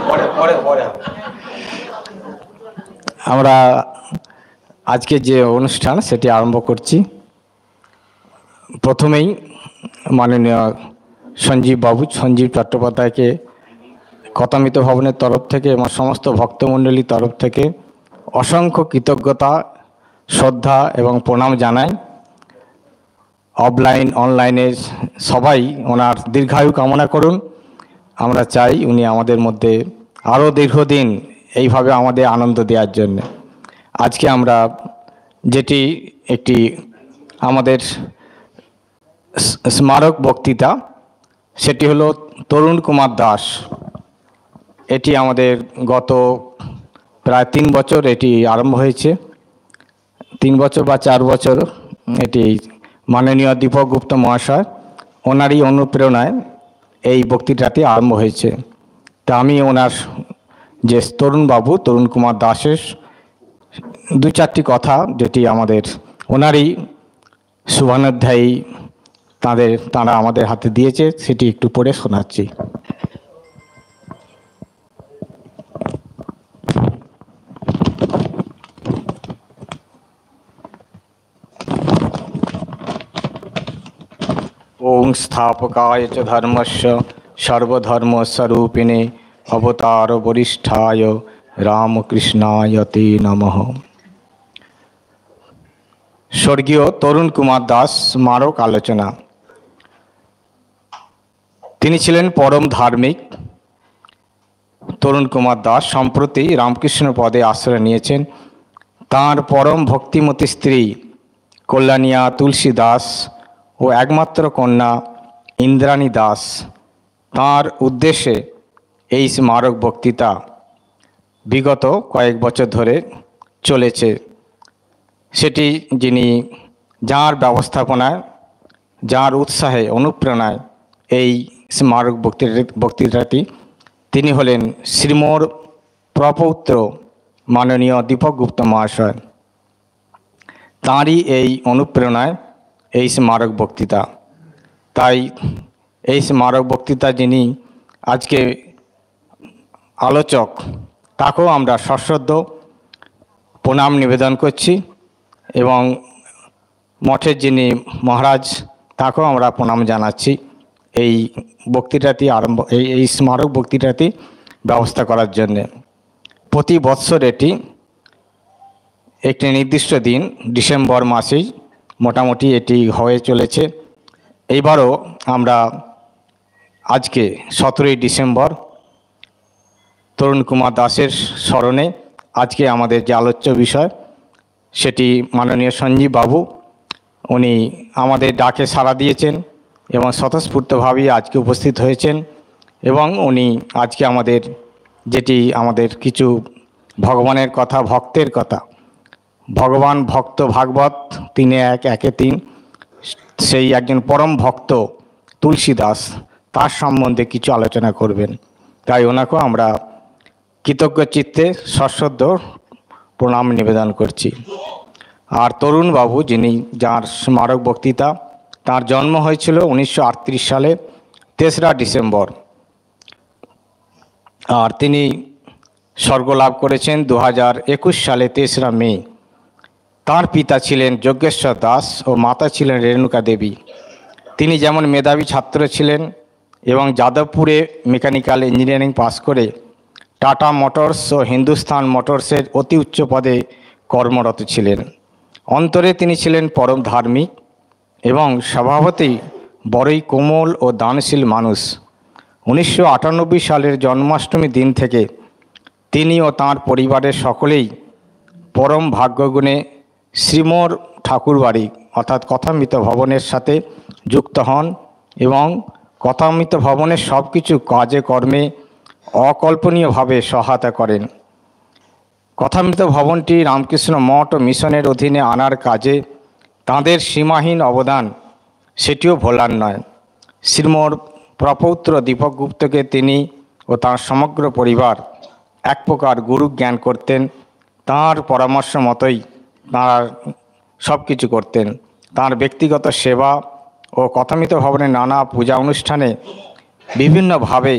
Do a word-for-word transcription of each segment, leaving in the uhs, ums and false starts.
আমরা আজকে যে অনুষ্ঠান সেটি আরম্ভ করছি। প্রথমেই মাননীয় সঞ্জীব বাবু সঞ্জীব চট্টোপাধ্যায়কে কথামিত ভবনের তরফ থেকে এবং সমস্ত ভক্তমণ্ডলীর তরফ থেকে অসংখ্য কৃতজ্ঞতা, শ্রদ্ধা এবং প্রণাম জানাই। অফলাইন অনলাইনে সবাই ওনার দীর্ঘায়ু কামনা করুন। আমরা চাই উনি আমাদের মধ্যে আরও দীর্ঘদিন এইভাবে আমাদের আনন্দ দেওয়ার জন্য। আজকে আমরা যেটি একটি আমাদের স্মারক বক্তৃতা, সেটি হলো তরুণ কুমার দাস। এটি আমাদের গত প্রায় তিন বছর এটি আরম্ভ হয়েছে, তিন বছর বা চার বছর এটি মাননীয় দীপক গুপ্ত মহাশয় ওনারই অনুপ্রেরণায় এই বক্তৃতাটি আরম্ভ হয়েছে। তা আমি ওনার যে তরুণবাবু তরুণ কুমার দাসের দু চারটি কথা যেটি আমাদের ওনারই শুভানুধ্যায়ী তাদের তারা আমাদের হাতে দিয়েছে সেটি একটু পড়ে শোনাচ্ছি। ওং স্থাপকায় চ ধর্মস্য সর্বধর্মস্বরূপিণে অবতার বরিষ্ঠায় রামকৃষ্ণায় তে নমঃ। স্বর্গীয় তরুণ কুমার দাস স্মারক আলোচনা। তিনি ছিলেন পরম ধার্মিক। তরুণ কুমার দাস সম্প্রতি রামকৃষ্ণ পদে আশ্রয় নিয়েছেন। তাঁর পরম ভক্তিমতী স্ত্রী কল্যাণিয়া তুলসী দাস ও একমাত্র কন্যা ইন্দ্রাণী দাস তাঁর উদ্দেশ্যে এই স্মারক বক্তৃতা বিগত কয়েক বছর ধরে চলেছে। সেটি যিনি যাঁর ব্যবস্থাপনায় যাঁর উৎসাহে অনুপ্রেরণায় এই স্মারক বক্তৃতা বক্তৃতাটি তিনি হলেন শ্রীমোর প্রপৌত্র মাননীয় দীপক গুপ্ত মহাশয়। তাঁরই এই অনুপ্রেরণায় এই স্মারক বক্তৃতা। তাই এই স্মারক বক্তৃতা যিনি আজকে আলোচক তাকেও আমরা সশ্রদ্ধ প্রণাম নিবেদন করছি এবং মঠের যিনি মহারাজ তাকেও আমরা প্রণাম জানাচ্ছি এই বক্তৃতাটি আরম্ভ এই এই স্মারক বক্তৃতাটি ব্যবস্থা করার জন্যে। প্রতি বৎসর এটি একটি নির্দিষ্ট দিন ডিসেম্বর মাসেই মোটামুটি এটি হয়ে চলেছে। এইবারও আমরা আজকে সতেরোই ডিসেম্বর তরুণ কুমার দাসের স্মরণে আজকে আমাদের যে আলোচ্য বিষয় সেটি মাননীয় সঞ্জীব বাবু উনি আমাদের ডাকে সাড়া দিয়েছেন এবং স্বতঃস্ফূর্তভাবেই আজকে উপস্থিত হয়েছেন এবং উনি আজকে আমাদের যেটি আমাদের কিছু ভগবানের কথা ভক্তের কথা ভগবান ভক্ত ভাগবত তিনে এক একে তিন সেই একজন পরম ভক্ত তুলসী দাস তার সম্বন্ধে কিছু আলোচনা করবেন। তাই ওনাকেও আমরা কৃতজ্ঞ চিত্তে সশ্রদ্ধ প্রণাম নিবেদন করছি। আর তরুণ বাবু যিনি যার স্মারক বক্তৃতা, তার জন্ম হয়েছিল উনিশশো আটত্রিশ সালে তেসরা ডিসেম্বর আর তিনি স্বর্গলাভ করেছেন দু হাজার একুশ সালে তেসরা মে। তার পিতা ছিলেন যজ্ঞেশ্বর দাস ও মাতা ছিলেন রেণুকা দেবী। তিনি যেমন মেধাবী ছাত্র ছিলেন এবং যাদবপুরে মেকানিক্যাল ইঞ্জিনিয়ারিং পাশ করে টাটা মোটরস ও হিন্দুস্তান মোটরসের অতি উচ্চ পদে কর্মরত ছিলেন। অন্তরে তিনি ছিলেন পরম ধার্মিক এবং স্বভাবতই বড়ই কোমল ও দানশীল মানুষ। উনিশশো আটানব্বই সালের জন্মাষ্টমী দিন থেকে তিনি ও তাঁর পরিবারের সকলেই পরম ভাগ্যগুণে শ্রীমোর ঠাকুরবাড়ি অর্থাৎ কথামৃত ভবনের সাথে যুক্ত হন এবং কথামৃত ভবনের সব কিছু কাজে কর্মে অকল্পনীয়ভাবে সহায়তা করেন। কথামৃত ভবনটি রামকৃষ্ণ মঠ ও মিশনের অধীনে আনার কাজে তাঁদের সীমাহীন অবদান সেটিও ভোলার নয়। শ্রীমোর প্রপৌত্র দীপক গুপ্তকে তিনি ও তাঁর সমগ্র পরিবার এক প্রকার গুরু জ্ঞান করতেন। তাঁর পরামর্শ মতোই তাঁর সব কিছু করতেন। তাঁর ব্যক্তিগত সেবা ও কথামৃত ভবনের নানা পূজা অনুষ্ঠানে বিভিন্নভাবে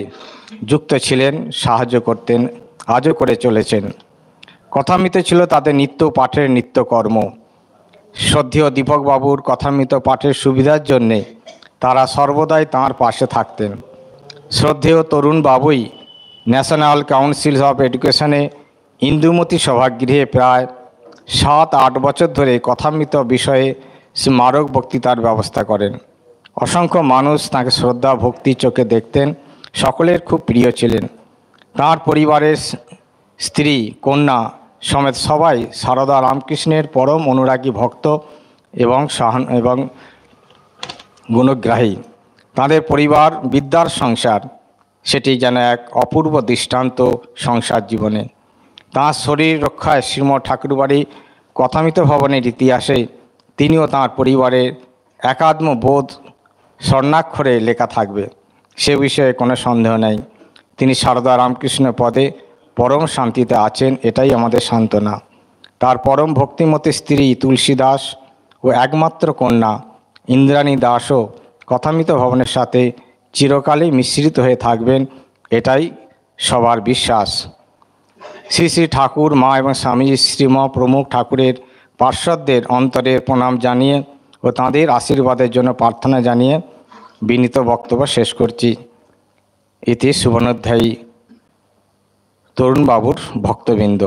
যুক্ত ছিলেন, সাহায্য করতেন, আজও করে চলেছেন। কথামৃত ছিল তাদের নিত্য পাঠের নিত্যকর্ম। শ্রদ্ধেয় দীপকবাবুর কথামৃত পাঠের সুবিধার জন্যে তারা সর্বদাই তাঁর পাশে থাকতেন। শ্রদ্ধেয় তরুণ বাবুই ন্যাশনাল কাউন্সিল অফ এডুকেশনে ইন্দুমতি সভাগৃহে প্রায় সাত আট বছর ধরে কথামৃত বিষয়ে স্মারক বক্তৃতার ব্যবস্থা করেন। অসংখ্য মানুষ তাঁকে শ্রদ্ধা ভক্তি চোখে দেখতেন, সকলের খুব প্রিয় ছিলেন। তাঁর পরিবারের স্ত্রী, কন্যা সমেত সবাই সারদা রামকৃষ্ণের পরম অনুরাগী ভক্ত এবং সহান এবং গুণগ্রাহী। তাঁদের পরিবার বিদ্যার সংসার, সেটি যেন এক অপূর্ব দৃষ্টান্ত সংসার জীবনে। তাঁর শরীর রক্ষায় শ্রীমৎ ঠাকুরবাড়ি কথামৃত ভবনের ইতিহাসে তিনিও তাঁর পরিবারের একাত্ম বোধ স্বর্ণাক্ষরে লেখা থাকবে, সে বিষয়ে কোনো সন্দেহ নেই। তিনি সারদা রামকৃষ্ণ পদে পরম শান্তিতে আছেন, এটাই আমাদের সান্ত্বনা। তার পরম ভক্তিমতী স্ত্রী তুলসী দাস ও একমাত্র কন্যা ইন্দ্রাণী দাসও কথামৃত ভবনের সাথে চিরকালই মিশ্রিত হয়ে থাকবেন, এটাই সবার বিশ্বাস। শ্রী শ্রী ঠাকুর, মা এবং স্বামী শ্রীম প্রমুখ ঠাকুরের পার্শ্বদের অন্তরে প্রণাম জানিয়ে ও তাঁদের আশীর্বাদের জন্য প্রার্থনা জানিয়ে বিনীত বক্তব্য শেষ করছি। ইতি সুবর্ণোধ্যায়ী তরুণবাবুর ভক্তবৃন্দ।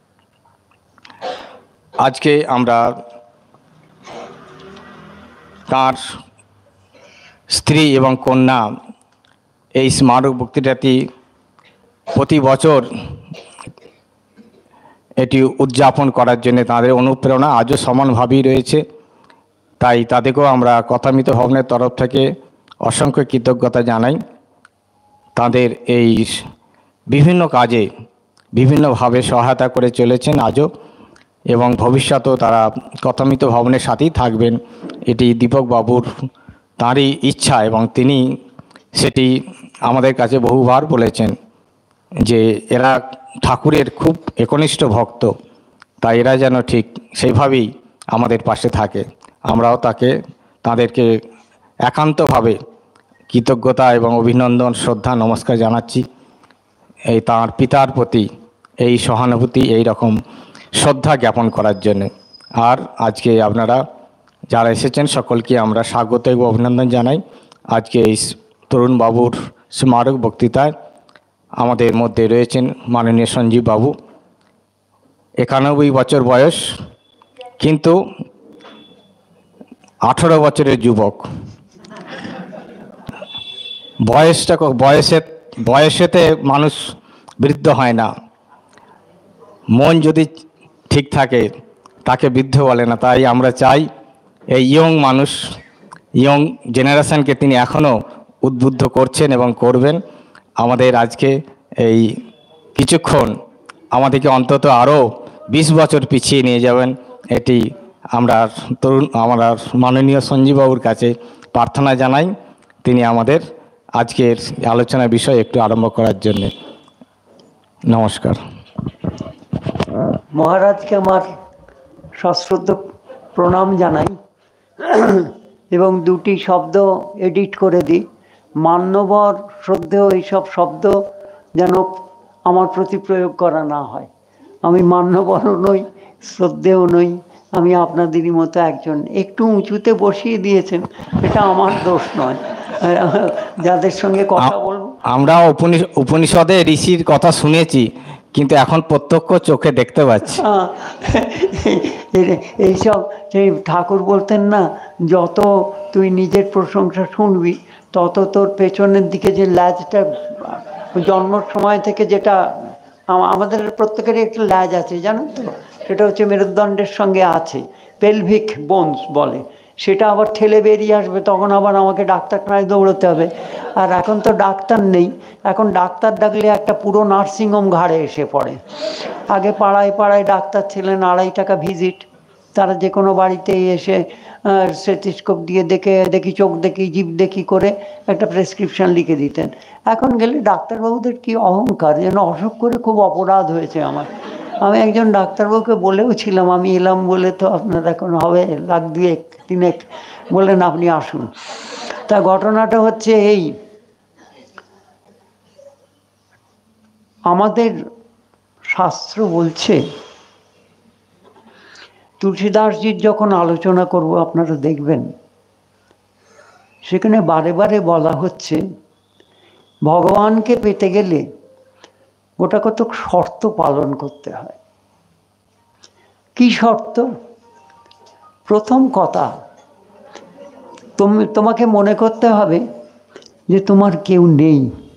আজকে আমরা তাঁর স্ত্রী এবং কন্যা এই স্মারক বক্তৃতাটি প্রতি বছর এটি উদযাপন করার জন্য তাদের অনুপ্রেরণা আজও সমানভাবেই রয়েছে। তাই তাদেরকেও আমরা কথামৃত ভবনের তরফ থেকে অসংখ্য কৃতজ্ঞতা জানাই। তাদের এই বিভিন্ন কাজে বিভিন্নভাবে সহায়তা করে চলেছেন আজও, এবং ভবিষ্যতেও তারা কথামৃত ভবনের সাথেই থাকবেন, এটি দীপকবাবুর তাঁরই ইচ্ছা, এবং তিনি সেটি আমাদের কাছে বহুবার বলেছেন যে এরা ঠাকুরের খুব একনিষ্ঠ ভক্ত, তাই এরা যেন ঠিক সেইভাবেই আমাদের পাশে থাকে। আমরাও তাকে তাদেরকে একান্তভাবে কৃতজ্ঞতা এবং অভিনন্দন, শ্রদ্ধা, নমস্কার জানাচ্ছি। এই তাঁর পিতার প্রতি এই সহানুভূতি, এই রকম শ্রদ্ধা জ্ঞাপন করার জন্য। আর আজকে আপনারা যারা এসেছেন সকলকে আমরা স্বাগত এবং অভিনন্দন জানাই। আজকে এই তরুণবাবুর স্মারক বক্তৃতায় আমাদের মধ্যে রয়েছেন মাননীয় সঞ্জীব বাবু। একানব্বই বছর বয়স, কিন্তু আঠেরো বছরের যুবক। বয়সটা বয়সে বয়সেতে মানুষ বৃদ্ধ হয় না, মন যদি ঠিক থাকে তাকে বৃদ্ধ বলে না। তাই আমরা চাই এই ইয়ং মানুষ, ইয়ং জেনারেশনকে তিনি এখনও উদ্বুদ্ধ করছেন এবং করবেন। আমাদের আজকে এই কিছুক্ষণ আমাদেরকে অন্তত আরও বিশ বছর পিছিয়ে নিয়ে যাবেন, এটি আমরা তরুণ আমরা মাননীয় সঞ্জীববাবুর কাছে প্রার্থনা জানাই, তিনি আমাদের আজকের আলোচনার বিষয় একটু আরম্ভ করার জন্যে। নমস্কার। মহারাজকে আমার সশ্রদ্ধ প্রণাম জানাই এবং দুটি শব্দ এডিট করে দিই। মান্যবর, শ্রদ্ধেয়, এইসব শব্দ যেন আমার প্রতি প্রয়োগ করা না হয়। আমি মান্যবরও নই, শ্রদ্ধেয় নই, আমি আপনাদেরই মতো একজন। একটু উঁচুতে বসিয়ে দিয়েছেন, এটা আমার দোষ নয়। যাদের সঙ্গে কথা বলবো, আমরা উপনিষদে ঋষির কথা শুনেছি, কিন্তু এখন প্রত্যক্ষ চোখে দেখতে পাচ্ছি। এইসব সেই ঠাকুর বলতেন না, যত তুই নিজের প্রশংসা শুনবি তত তোর পেছনের দিকে যে ল্যাজটা জন্মের সময় থেকে, যেটা আমাদের প্রত্যেকেরই একটা ল্যাজ আছে জানেন তো, সেটা হচ্ছে মেরুদণ্ডের সঙ্গে আছে, পেলভিক বোনস বলে, সেটা আবার ঠেলে বেরিয়ে আসবে, তখন আবার আমাকে ডাক্তারখানায় দৌড়তে হবে। আর এখন তো ডাক্তার নেই, এখন ডাক্তার ডাকলে একটা পুরো নার্সিংহোম ঘাড়ে এসে পড়ে। আগে পাড়ায় পাড়ায় ডাক্তার ছিলেন, আড়াই টাকা ভিজিট, তারা যে কোনো বাড়িতেই এসে স্টেথোস্কোপ দিয়ে দেখে দেখি, চোখ দেখি, জিভ দেখি করে একটা প্রেসক্রিপশন লিখে দিতেন। এখন গেলে ডাক্তারবাবুদের কি অহংকার, যেন অসুখ করে খুব অপরাধ হয়েছে আমার। আমি একজন ডাক্তারবাবুকে বলেও ছিলাম, আমি এলাম বলে তো আপনার এখন হবে লাখ দুয়েক তিনেক, বললেন আপনি আসুন। তা ঘটনাটা হচ্ছে এই, আমাদের শাস্ত্র বলছে, তুলসীদাসজির যখন আলোচনা করব আপনারা দেখবেন, সেখানে বারে বারে বলা হচ্ছে ভগবানকে পেতে গেলে গোটা কতক শর্ত পালন করতে হয়। কি শর্ত? প্রথম কথা, তুমি তোমাকে মনে করতে হবে যে তোমার কেউ নেই,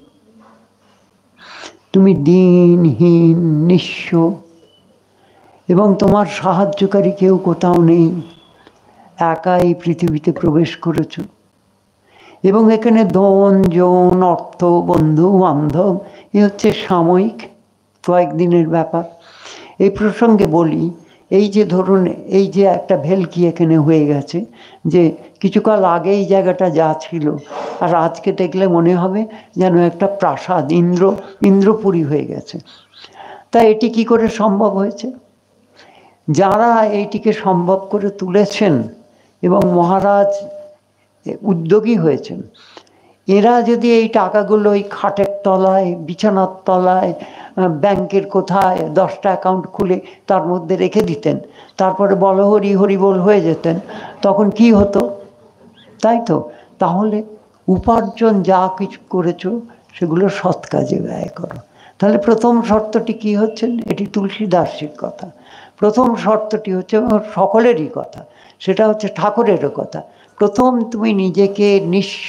তুমি দিনহীন, নিঃস্ব, এবং তোমার সাহায্যকারী কেউ কোথাও নেই, একাই পৃথিবীতে প্রবেশ করেছ, এবং এখানে ধন, যৌন, অর্থ, বন্ধু বান্ধব এ হচ্ছে সাময়িক, কয়েকদিনের ব্যাপার। এই প্রসঙ্গে বলি, এই যে ধরুন এই যে একটা ভেলকি এখানে হয়ে গেছে, যে কিছুকাল আগে এই জায়গাটা যা ছিল, আর আজকে দেখলে মনে হবে যেন একটা প্রাসাদ, ইন্দ্র ইন্দ্রপুরী হয়ে গেছে। তা এটি কি করে সম্ভব হয়েছে? যারা এইটিকে সম্ভব করে তুলেছেন এবং মহারাজ উদ্যোগী হয়েছেন, এরা যদি এই টাকাগুলো ওই খাটের তলায়, বিছানার তলায়, ব্যাংকের কোথায় দশটা অ্যাকাউন্ট খুলে তার মধ্যে রেখে দিতেন, তারপরে বল হরি হরি বল হয়ে যেতেন, তখন কি হতো? তাই তো? তাহলে উপার্জন যা কিছু করেছো সেগুলো সৎ কাজে ব্যয় করো। তাহলে প্রথম শর্তটি কি হচ্ছে? এটি তুলসীদাসজির কথা। প্রথম শর্তটি হচ্ছে সকলেরই কথা, সেটা হচ্ছে ঠাকুরেরও কথা। প্রথম তুমি নিজেকে নিঃস্ব,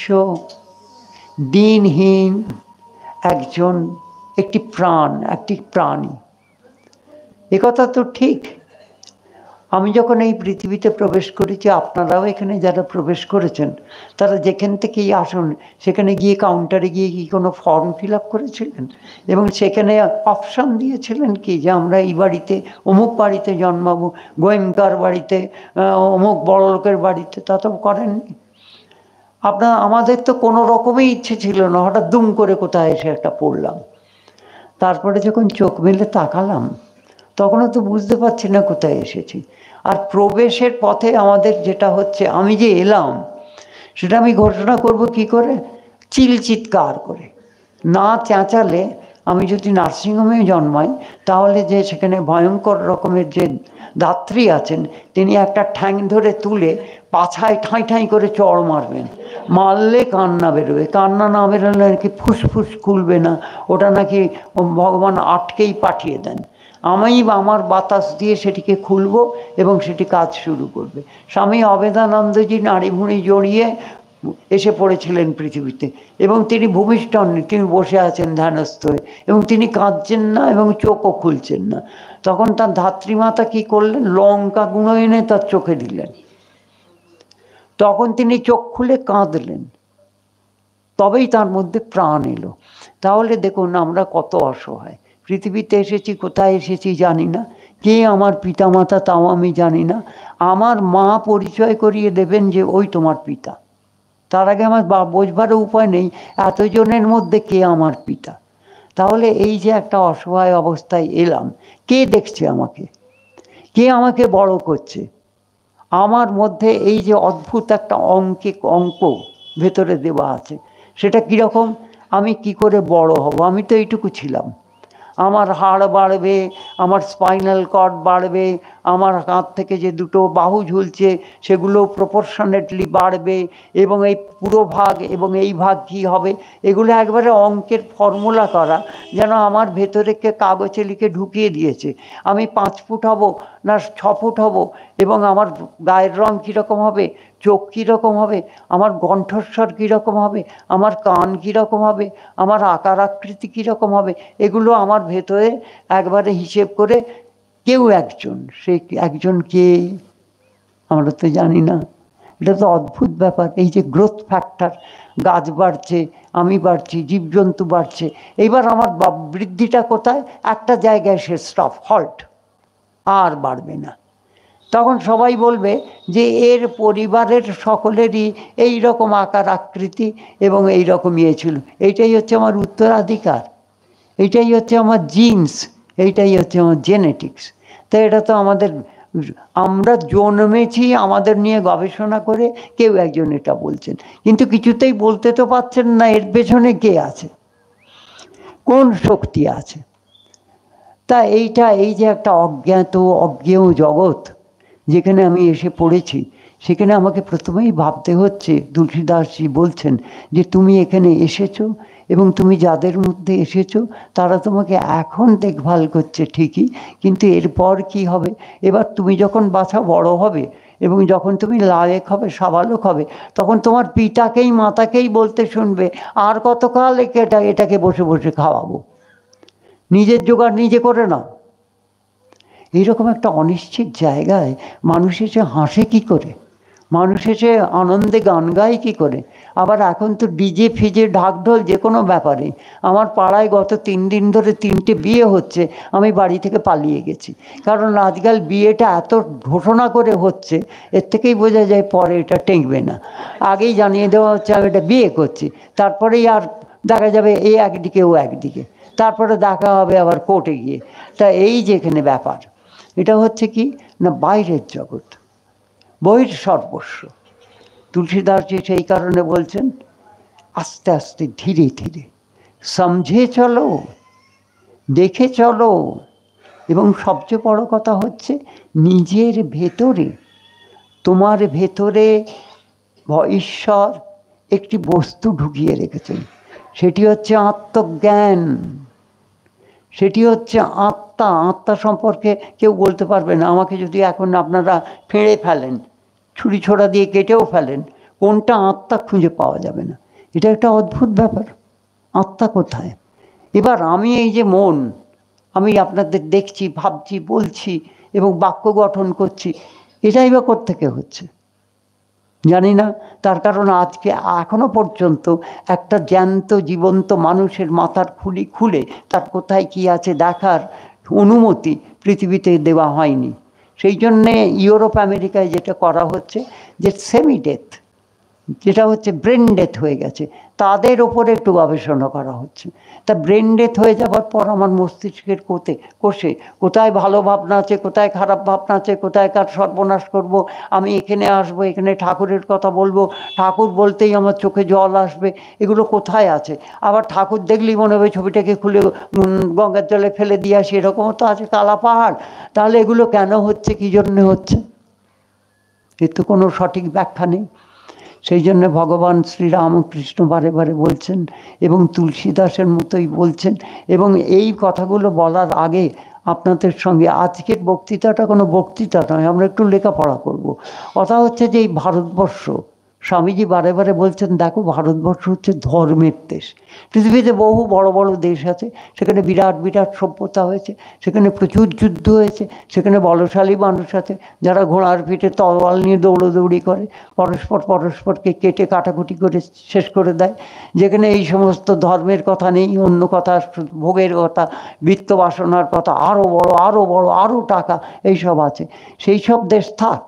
দিনহীন একজন, একটি প্রাণ, একটি প্রাণী। একথা তো ঠিক। আমি যখন এই পৃথিবীতে প্রবেশ করেছি, আপনারাও এখানে যারা প্রবেশ করেছেন, তারা যেখান থেকেই আসুন, সেখানে গিয়ে কাউন্টারে গিয়ে কি কোনো ফর্ম ফিল আপ করেছিলেন? এবং সেখানে অপশান দিয়েছিলেন কি যে আমরা এই বাড়িতে, অমুক বাড়িতে জন্মাবো, গোয়েঙ্কার বাড়িতে, অমুক বড় লোকের বাড়িতে? তা তো করেননি। আপনার আমাদের তো কোনো রকমই ইচ্ছে ছিল না, হঠাৎ দুম করে কোথায় এসে একটা পড়লাম। তারপরে যখন চোখ মেলে তাকালাম, তখনও তো বুঝতে পারছি না কোথায় এসেছি। আর প্রবেশের পথে আমাদের যেটা হচ্ছে, আমি যে এলাম সেটা আমি ঘোষণা করব কি করে? চিল চিৎকার করে। না চেঁচালে, আমি যদি নার্সিংহোমে জন্মাই, তাহলে যে সেখানে ভয়ঙ্কর রকমের যে দাত্রী আছেন, তিনি একটা ঠ্যাং ধরে তুলে পাছায় ঠাঁই ঠাঁই করে চড় মারবেন। মারলে কান্না বেরোবে, কান্না না বেরোলে নাকি ফুসফুস খুলবে না, ওটা নাকি ভগবান আটকেই পাঠিয়ে দেন। আমি আমার বাতাস দিয়ে সেটিকে খুলব এবং সেটি কাজ শুরু করবে। স্বামী অবেদানন্দজি নাড়ি ভুঁড়ি জড়িয়ে এসে পড়েছিলেন পৃথিবীতে, এবং তিনি ভূমিষ্ঠ হননি, তিনি বসে আছেন ধ্যানস্থ হয়ে, এবং তিনি কাঁদছেন না এবং চোখও খুলছেন না। তখন তার ধাত্রীমাতা কি করলেন? লঙ্কা গুঁড়ো এনে তার চোখে দিলেন। তখন তিনি চোখ খুলে কাঁদলেন, তবেই তার মধ্যে প্রাণ এলো। তাহলে দেখুন আমরা কত অসহায়। পৃথিবীতে এসেছি, কোথায় এসেছি জানি না, কে আমার পিতামাতা তাও আমি জানি না। আমার মা পরিচয় করিয়ে দেবেন যে ওই তোমার পিতা, তার আগে আমার বোঝবারও উপায় নেই এতজনের মধ্যে কে আমার পিতা। তাহলে এই যে একটা অসহায় অবস্থায় এলাম, কে দেখছে আমাকে? কে আমাকে বড় করছে? আমার মধ্যে এই যে অদ্ভুত একটা অঙ্কে অঙ্ক ভেতরে দেওয়া আছে, সেটা কীরকম? আমি কি করে বড় হব? আমি তো এইটুকু ছিলাম। আমার হাড় বাড়বে, আমার স্পাইনাল কর্ড বাড়বে, আমার কাঁধ থেকে যে দুটো বাহু ঝুলছে সেগুলো প্রপোর্শনেটলি বাড়বে, এবং এই পুরো ভাগ এবং এই ভাগ কী হবে, এগুলো একবারে অঙ্কের ফর্মুলা করা, যেন আমার ভেতরে কে কাগজে লিখে ঢুকিয়ে দিয়েছে। আমি পাঁচ ফুট হব না ছ ফুট হব, এবং আমার গায়ের রং কীরকম হবে, চোখ কীরকম হবে, আমার কণ্ঠস্বর কীরকম হবে, আমার কান কীরকম হবে, আমার আকার আকৃতি কীরকম হবে, এগুলো আমার ভেতরে একবারে হিসেব করে কেউ একজন, সে একজন কে আমরা তো জানি না। এটা তো অদ্ভুত ব্যাপার। এই যে গ্রোথ ফ্যাক্টর, গাছ বাড়ছে, আমি বাড়ছি, জীবজন্তু বাড়ছে, এইবার আমার বৃদ্ধিটা কোথায়? একটা জায়গায় সে স্টপ, হল্ট, আর বাড়বে না। তখন সবাই বলবে যে এর পরিবারের সকলেরই এই রকম আকার আকৃতি এবং এই রকম ইয়ে ছিল, এইটাই হচ্ছে আমার উত্তরাধিকার, এইটাই হচ্ছে আমার জিন্স, এইটাই হচ্ছে আমার জেনেটিক্স। তাই এটা তো আমাদের, আমরা জন্মেছি আমাদের নিয়ে গবেষণা করে, কেউ একজন এটা বলছেন, কিন্তু কিছুতেই বলতে তো পারছেন না এর পেছনে কে আছে, কোন শক্তি আছে। তা এইটা এই যে একটা অজ্ঞাত অজ্ঞেয় জগৎ যেখানে আমি এসে পড়েছি, সেখানে আমাকে প্রথমেই ভাবতে হচ্ছে, তুলসীদাসজি বলছেন যে তুমি এখানে এসেছো এবং তুমি যাদের মধ্যে এসেছো তারা তোমাকে এখন দেখভাল করছে ঠিকই, কিন্তু এরপর কি হবে? এবার তুমি যখন বাছা বড় হবে এবং যখন তুমি লায়েক হবে, সাবালক হবে, তখন তোমার পিতাকেই মাতাকেই বলতে শুনবে, আর কতকাল একে এটা এটাকে বসে বসে খাওয়াবো, নিজের জোগাড় নিজে করে নাও। এইরকম একটা অনিশ্চিত জায়গায় মানুষ এসে হাসে কি করে, মানুষ এসে আনন্দে গান গায় কি করে? আবার এখন তো ডিজে ফিজে ঢাকঢোল যে কোনো ব্যাপারে। আমার পাড়ায় গত তিন দিন ধরে তিনটে বিয়ে হচ্ছে, আমি বাড়ি থেকে পালিয়ে গেছি, কারণ আজকাল বিয়েটা এত ঘোষণা করে হচ্ছে, এর থেকেই বোঝা যায় পরে এটা টেকবে না। আগেই জানিয়ে দেওয়া হচ্ছে আমি এটা বিয়ে করছি, তারপরেই আর দেখা যাবে এ একদিকে ও একদিকে, তারপরে দেখা হবে আবার কোর্টে গিয়ে। তা এই যেখানে ব্যাপার, এটা হচ্ছে কি না বাইরের জগৎ, বহির সর্বস্ব। তুলসীদাসজি সেই কারণে বলছেন আস্তে আস্তে ধীরে ধীরে সমঝে চলো, দেখে চলো, এবং সবচেয়ে বড় কথা হচ্ছে নিজের ভেতরে, তোমার ভেতরে ঈশ্বর একটি বস্তু ঢুকিয়ে রেখেছেন, সেটি হচ্ছে আত্মজ্ঞান, সেটি হচ্ছে আত্মা। আত্মা সম্পর্কে কেউ বলতে পারবে না। আমাকে যদি এখন আপনারা ফেঁড়ে ফেলেন, ছুরি ছোড়া দিয়ে কেটেও ফেলেন, কোনটা আত্মা খুঁজে পাওয়া যাবে না। এটা একটা অদ্ভুত ব্যাপার, আত্মা কোথায়? এবার আমি এই যে মন, আমি আপনাদের দেখছি, ভাবছি, বলছি এবং বাক্য গঠন করছি, এটাই বা কোত্থেকে হচ্ছে জানি না। তার কারণ আজকে এখনো পর্যন্ত একটা জ্যান্ত জীবন্ত মানুষের মাথার খুলি খুলে তার কোথায় কি আছে দেখার অনুমতি পৃথিবীতে দেওয়া হয়নি। সেই জন্যে ইউরোপ আমেরিকায় যেটা করা হচ্ছে যে সেমি ডেথ, যেটা হচ্ছে ব্রেন ডেথ হয়ে গেছে, তাদের ওপরে একটু গবেষণা করা হচ্ছে। তা ব্রেন ডেথ হয়ে যাওয়ার পর আমার মস্তিষ্কের কোতে কোষে কোথায় ভালো ভাবনা আছে, কোথায় খারাপ ভাবনা আছে, কোথায় কার সর্বনাশ করব, আমি এখানে আসবো, এখানে ঠাকুরের কথা বলবো, ঠাকুর বলতেই আমার চোখে জল আসবে, এগুলো কোথায় আছে? আবার ঠাকুর দেখলেই মনে হবে ছবিটাকে খুলে গঙ্গার জলে ফেলে দিয়ে আসি, এরকমও তো আছে কালা পাহাড়। তাহলে এগুলো কেন হচ্ছে, কী জন্যে হচ্ছে? এর তো কোনো সঠিক ব্যাখ্যা নেই। সেই জন্য ভগবান শ্রীরামকৃষ্ণ বারে বারে বলছেন এবং তুলসীদাসের মতোই বলছেন। এবং এই কথাগুলো বলার আগে আপনাদের সঙ্গে আজকের বক্তৃতাটা কোনো বক্তৃতা নয়, আমরা একটু লেখাপড়া করব। কথা হচ্ছে যে এই ভারতবর্ষ, স্বামীজি বারে বারে বলছেন দেখো ভারতবর্ষ হচ্ছে ধর্মের দেশ। পৃথিবীতে বহু বড় বড় দেশ আছে, সেখানে বিরাট বিরাট সভ্যতা হয়েছে, সেখানে প্রচুর যুদ্ধ হয়েছে, সেখানে বলশালী মানুষ আছে যারা ঘোড়ার পিঠে তরোয়াল নিয়ে দৌড়োদৌড়ি করে, পরস্পর পরস্পরকে কেটে কাটাকুটি করে শেষ করে দেয়। যেখানে এই সমস্ত ধর্মের কথা নেই, অন্য কথা, ভোগের কথা, বৃত্ত বাসনার কথা, আরও বড় আরও বড় আরও টাকা, এইসব আছে। সেই সব দেশ থাক,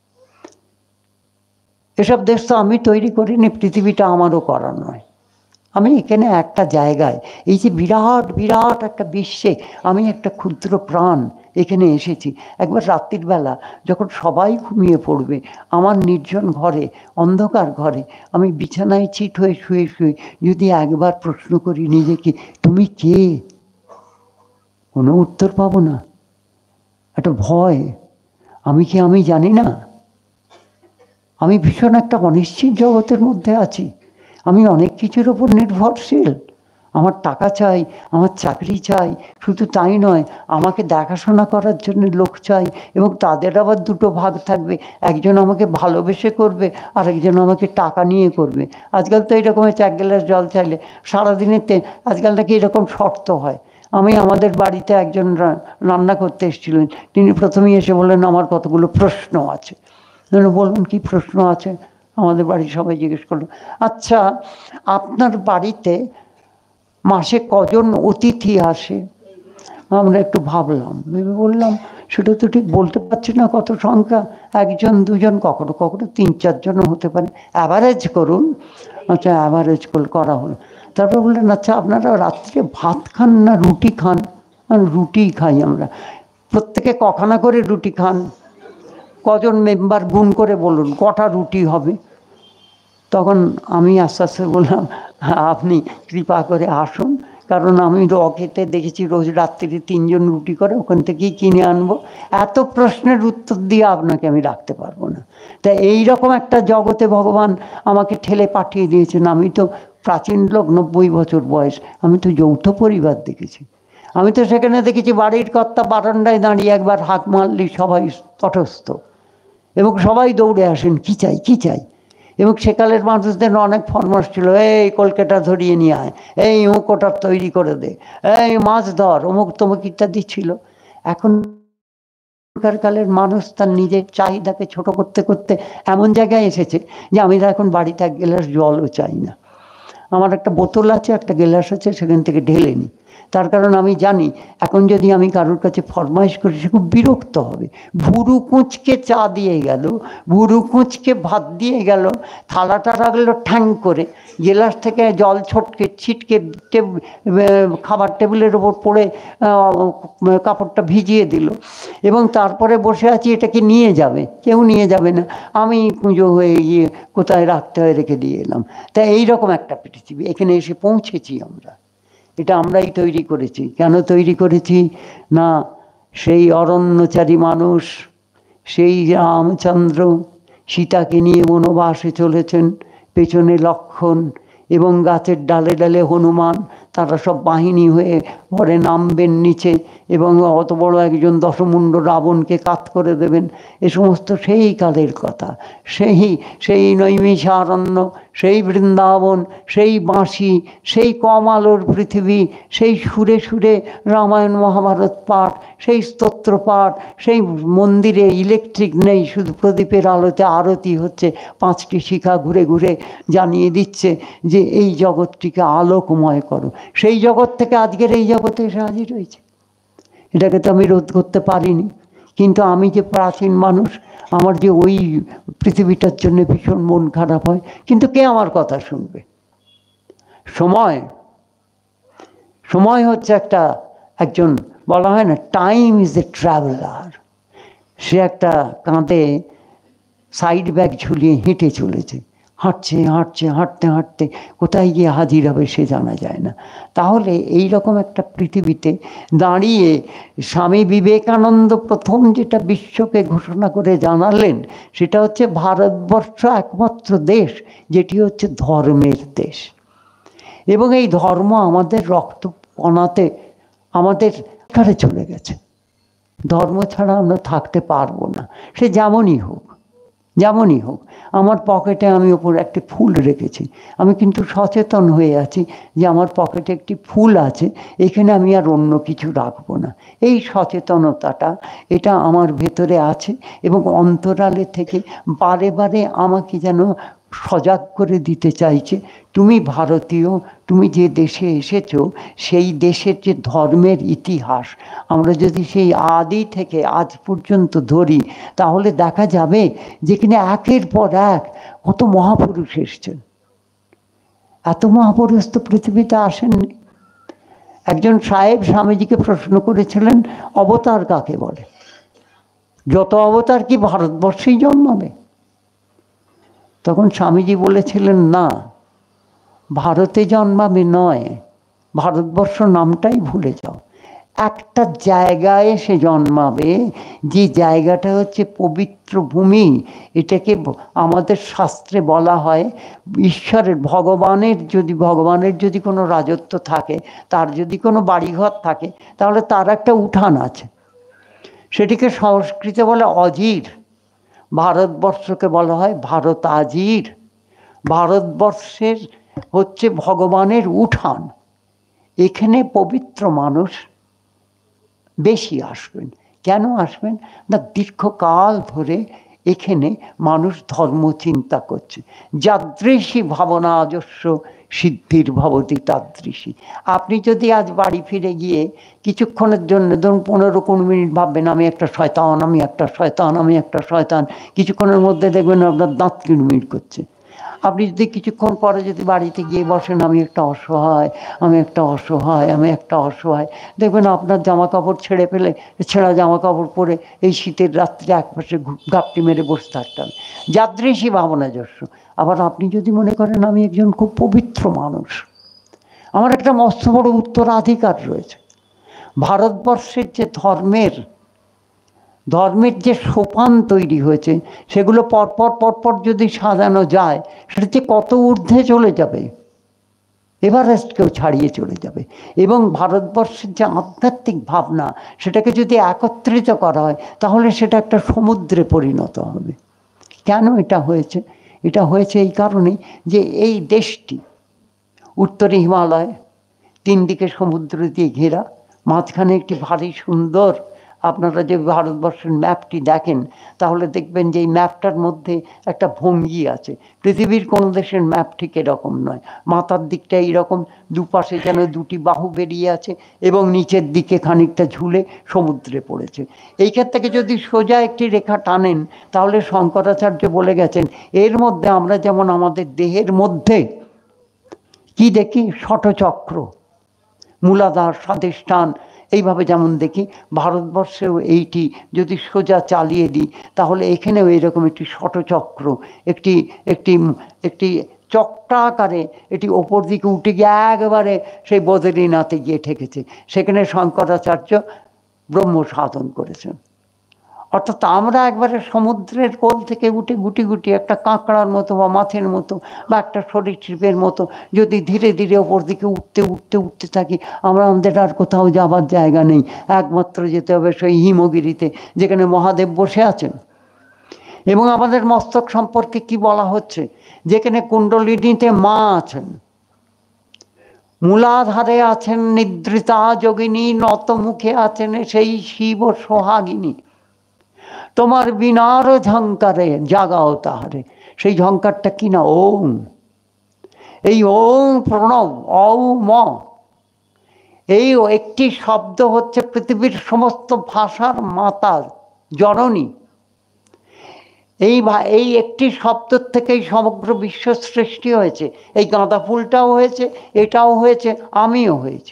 এসব দেশ তো আমি তৈরি করিনি, পৃথিবীটা আমারও করা নয়। আমি এখানে একটা জায়গায়, এই যে বিরাট বিরাট একটা বিশ্বে আমি একটা ক্ষুদ্র প্রাণ এখানে এসেছি। একবার রাত্রির বেলা যখন সবাই ঘুমিয়ে পড়বে, আমার নির্জন ঘরে, অন্ধকার ঘরে, আমি বিছানায় চিট হয়ে শুয়ে শুয়ে যদি একবার প্রশ্ন করি নিজেকে, তুমি কে? কোনো উত্তর পাবো না। একটা ভয়, আমি কি আমি জানি না। আমি ভীষণ একটা অনিশ্চিত জগতের মধ্যে আছি। আমি অনেক কিছুর ওপর নির্ভরশীল। আমার টাকা চাই, আমার চাকরি চাই, শুধু তাই নয়, আমাকে দেখাশোনা করার জন্য লোক চাই, এবং তাদের আবার দুটো ভাগ থাকবে, একজন আমাকে ভালোবেসে করবে আর একজন আমাকে টাকা নিয়ে করবে। আজকাল তো এরকম হচ্ছে, এক গ্লাস জল চাইলে সারাদিনের তে আজকাল নাকি এরকম শর্ত হয়। আমি আমাদের বাড়িতে একজন রান্না করতে এসেছিলেন, তিনি প্রথমেই এসে বললেন আমার কতগুলো প্রশ্ন আছে। বলুন কি প্রশ্ন আছে? আমাদের বাড়ির সবাই জিজ্ঞেস করলো, আচ্ছা আপনার বাড়িতে মাসে কজন অতিথি আসে? আমরা একটু ভাবলাম, ভেবে বললাম সেটা তো ঠিক বলতে পারছি না কত সংখ্যা, একজন দুজন, কখনো কখনো তিন চারজনও হতে পারে, অ্যাভারেজ করুন। আচ্ছা অ্যাভারেজ করা হলো। তারপর বললেন আচ্ছা আপনারা রাত্রে ভাত খান না রুটি খান? রুটি খাই আমরা। প্রত্যেকে কখানা করে রুটি খান? কজন মেম্বার গুণ করে বলুন কটা রুটি হবে? তখন আমি আস্তে আস্তে বললাম আপনি কৃপা করে আসুন, কারণ আমি রকেটে দেখেছি রোজ রাত্রিরে তিনজন রুটি করে, ওখান থেকেই কিনে আনবো। এত প্রশ্নের উত্তর দিয়ে আপনাকে আমি রাখতে পারবো না। তা এইরকম একটা জগতে ভগবান আমাকে ঠেলে পাঠিয়ে দিয়েছেন। আমি তো প্রাচীন লোক, নব্বই বছর বয়স, আমি তো যৌথ পরিবার দেখেছি। আমি তো সেখানে দেখেছি বাড়ির কর্তা বারান্দায় দাঁড়িয়ে একবার হাত মারলি সবাই তটস্থ, এবং সবাই দৌড়ে আসেন কি চাই কি চাই। এবং সেকালের মানুষদের অনেক ফরমাস ছিল, এই কলকাতা ধরিয়ে নিয়ে আয়, এই অমুকটা তৈরি করে দে, এই মাছ ধর, অমুক তমুক ইত্যাদি ছিল। এখনকার কালের মানুষ তার নিজের চাহিদাকে ছোট করতে করতে এমন জায়গায় এসেছে যে আমি এখন বাড়িতে এক গ্লাস জলও চাই না। আমার একটা বোতল আছে, একটা গ্লাস আছে, সেখান থেকে ঢেলে নিই। তার কারণ আমি জানি এখন যদি আমি কারোর কাছে ফরমাইশ করি সে খুব বিরক্ত হবে। ভুরু কুঁচকে চা দিয়ে গেল, ভুরু কুঁচকে ভাত দিয়ে গেল, থালাটা রাখলো ঠ্যাং করে, গেলাস থেকে জল ছটকে ছিটকে খাবার টেবিলের ওপর পড়ে কাপড়টা ভিজিয়ে দিল, এবং তারপরে বসে আছি এটাকে নিয়ে যাবে, কেউ নিয়ে যাবে না, আমি পুজো হয়ে গিয়ে কোথায় রাখতে হয় রেখে দিয়ে এলাম। তা এইরকম একটা পৃথিবী এখানে এসে পৌঁছেছি আমরা। এটা আমরাই তৈরি করেছি। কেন তৈরি করেছি? না, সেই অরণ্যচারী মানুষ, সেই রামচন্দ্র সীতাকে নিয়ে বনবাসে চলেছেন, পেছনে লক্ষ্মণ এবং গাছের ডালে ডালে হনুমান, তারা সব বাহিনী হয়ে পরে নামবেন নিচে এবং অত বড় একজন দশমুণ্ড রাবণকে কাত করে দেবেন। এ সমস্ত সেই কালের কথা। সেই সেই নৈমিষারণ্য, সেই বৃন্দাবন, সেই বাঁশি, সেই কম আলোর পৃথিবী, সেই সুরে সুরে রামায়ণ মহাভারত পাঠ, সেই স্তোত্র পাঠ, সেই মন্দিরে ইলেকট্রিক নেই, শুধু প্রদীপের আলোতে আরতি হচ্ছে, পাঁচটি শিখা ঘুরে ঘুরে জানিয়ে দিচ্ছে যে এই জগৎটিকে আলোকময় করো। সেই জগৎ থেকে আজকের এই জগতে এসে হাজির হয়েছে। এটাকে তো আমি রোধ করতে পারিনি, কিন্তু আমি যে প্রাচীন মানুষ, আমার যে ওই পৃথিবীটার জন্য ভীষণ মন খারাপ হয়, কিন্তু কে আমার কথা শুনবে? সময় সময় হচ্ছে একটা, একজন বলা হয় না, টাইম ইজ এ ট্রাভেলার। সে একটা কাঁধে সাইড ব্যাগ ঝুলিয়ে হেঁটে চলেছে, হাঁটছে হাঁটছে হাঁটতে হাঁটতে কোথায় গিয়ে হাজির হবে সে জানা যায় না। তাহলে এই রকম একটা পৃথিবীতে দাঁড়িয়ে স্বামী বিবেকানন্দ প্রথম যেটা বিশ্বকে ঘোষণা করে জানালেন সেটা হচ্ছে ভারতবর্ষ একমাত্র দেশ যেটি হচ্ছে ধর্মের দেশ, এবং এই ধর্ম আমাদের রক্ত কণাতে, আমাদের কারে চলে গেছে। ধর্ম ছাড়া আমরা থাকতে পারবো না, সে যেমনই হোক যেমনই হোক। আমার পকেটে আমি ওপর একটি ফুল রেখেছি, আমি কিন্তু সচেতন হয়ে আছি যে আমার পকেটে একটি ফুল আছে, এখানে আমি আর অন্য কিছু রাখবো না। এই সচেতনতাটা এটা আমার ভেতরে আছে, এবং অন্তরালে থেকে বারে বারে আমাকে যেন সজাগ করে দিতে চাইছে, তুমি ভারতীয়, তুমি যে দেশে এসেছো সেই দেশের যে ধর্মের ইতিহাস আমরা যদি সেই আদি থেকে আজ পর্যন্ত ধরি, তাহলে দেখা যাবে যেখানে একের পর এক কত মহাপুরুষ এসছেন। এত মহাপুরুষ তো পৃথিবীতে আসেননি। একজন সাহেব স্বামীজিকে প্রশ্ন করেছিলেন অবতার কাকে বলে, যত অবতার কি ভারতবর্ষেই জন্মাবে? তখন স্বামীজি বলেছিলেন না, ভারতে জন্মাবে নয়, ভারতবর্ষ নামটাই ভুলে যাও। একটা জায়গায় সে জন্মাবে, যে জায়গাটা হচ্ছে পবিত্র ভূমি। এটাকে আমাদের শাস্ত্রে বলা হয় ঈশ্বরের, ভগবানের যদি ভগবানের যদি কোনো রাজত্ব থাকে, তার যদি কোনো বাড়িঘর থাকে, তাহলে তার একটা উঠান আছে, সেটিকে সংস্কৃতে বলে অজির। ভারতবর্ষকে বলা হয় ভারত আজির। ভারতবর্ষের হচ্ছে ভগবানের উঠান। এখানে পবিত্র মানুষ বেশি আসবেন। কেন আসবেন না, দীর্ঘকাল ধরে এখানে মানুষ ধর্ম চিন্তা করছে। যাদৃশী ভাবনা অজস্র সিদ্ধির ভবতি তাদৃশী। আপনি যদি আজ বাড়ি ফিরে গিয়ে কিছুক্ষণের জন্য, ধরুন পনেরো কুড়ি মিনিট ভাববেন আমি একটা শয়তান, আমি একটা শয়তান, আমি একটা শয়তান, কিছুক্ষণের মধ্যে দেখবেন আপনার দাঁত কিড়মিড় করছে। আপনি যদি কিছুক্ষণ পরে যদি বাড়িতে গিয়ে বসেন আমি একটা অসহায়, আমি একটা অসহায়, আমি একটা অসহায়, দেখবেন আপনার জামা কাপড় ছেড়ে ফেলে, ছেঁড়া জামা কাপড় পরে এই শীতের রাত্রে একপাশে গাপটি মেরে বসে থাকতাম। যাদৃশী ভাবনা যস্য। আবার আপনি যদি মনে করেন আমি একজন খুব পবিত্র মানুষ, আমার একটা মস্ত বড় উত্তরাধিকার রয়েছে। ভারতবর্ষের যে ধর্মের ধর্মের যে সোপান তৈরি হয়েছে সেগুলো পরপর পরপর যদি সাজানো যায় সেটা যে কত ঊর্ধ্বে চলে যাবে, এভারেস্টকেও ছাড়িয়ে চলে যাবে। এবং ভারতবর্ষের যে আধ্যাত্মিক ভাবনা সেটাকে যদি একত্রিত করা হয় তাহলে সেটা একটা সমুদ্রে পরিণত হবে। কেন এটা হয়েছে? এটা হয়েছে এই কারণেই যে এই দেশটি উত্তরে হিমালয়, তিন দিকে সমুদ্র দিয়ে ঘেরা, মাঝখানে একটি ভারী সুন্দর, আপনারা যে ভারতবর্ষের ম্যাপটি দেখেন তাহলে দেখবেন যে এই ম্যাপটার মধ্যে একটা ভঙ্গি আছে। পৃথিবীর কোনো দেশের ম্যাপ ঠিক এরকম নয়, মাথার দিকটা এইরকম, দুপাশে যেন দুটি বাহু বেরিয়ে আছে এবং নিচের দিকে খানিকটা ঝুলে সমুদ্রে পড়েছে। এইখান থেকে যদি সোজা একটি রেখা টানেন তাহলে শঙ্করাচার্য বলে গেছেন এর মধ্যে আমরা যেমন আমাদের দেহের মধ্যে কি দেখি, ষটচক্র, মূলাধার, স্বাধিষ্ঠান, এইভাবে যেমন দেখি, ভারতবর্ষেও এইটি যদি সোজা চালিয়ে দিই তাহলে এখানেও এরকম একটি ষটচক্র, একটি একটি একটি চক্রাকারে এটি ওপর দিকে উঠে গিয়ে একবারে সেই বদ্রীনাথে গিয়ে ঠেকেছে। সেখানে শঙ্করাচার্য ব্রহ্ম সাধন করেছেন। অর্থাৎ আমরা একবারে সমুদ্রের কোল থেকে উঠে গুটি গুটি একটা কাঁকড়ার মতো বা মাছের মতো বা একটা সরীসৃপের মতো যদি ধীরে ধীরে ওপর দিকে উঠতে উঠতে উঠতে থাকি, আমরা আমাদের আর কোথাও যাবার জায়গা নেই, একমাত্র যেতে হবে সেই হিমগিরিতে যেখানে মহাদেব বসে আছেন। এবং আমাদের মস্তক সম্পর্কে কি বলা হচ্ছে, যেখানে কুণ্ডলিনীতে মা আছেন, মূলাধারে আছেন নিদ্রিতা যোগিনী, নত মুখে আছেন সেই শিব সোহাগিনী, তোমার বিনার ঝঙ্কারে জাগাও তাহারে। সেই ঝঙ্কারটা কি না, ওম। এই ওম প্রণব, ঔম, এই একটি শব্দ হচ্ছে পৃথিবীর সমস্ত ভাষার মাতা, জননী। এই এই একটি শব্দ থেকেই সমগ্র বিশ্ব সৃষ্টি হয়েছে। এই গাঁদা ফুলটাও হয়েছে, এটাও হয়েছে, আমিও হয়েছে।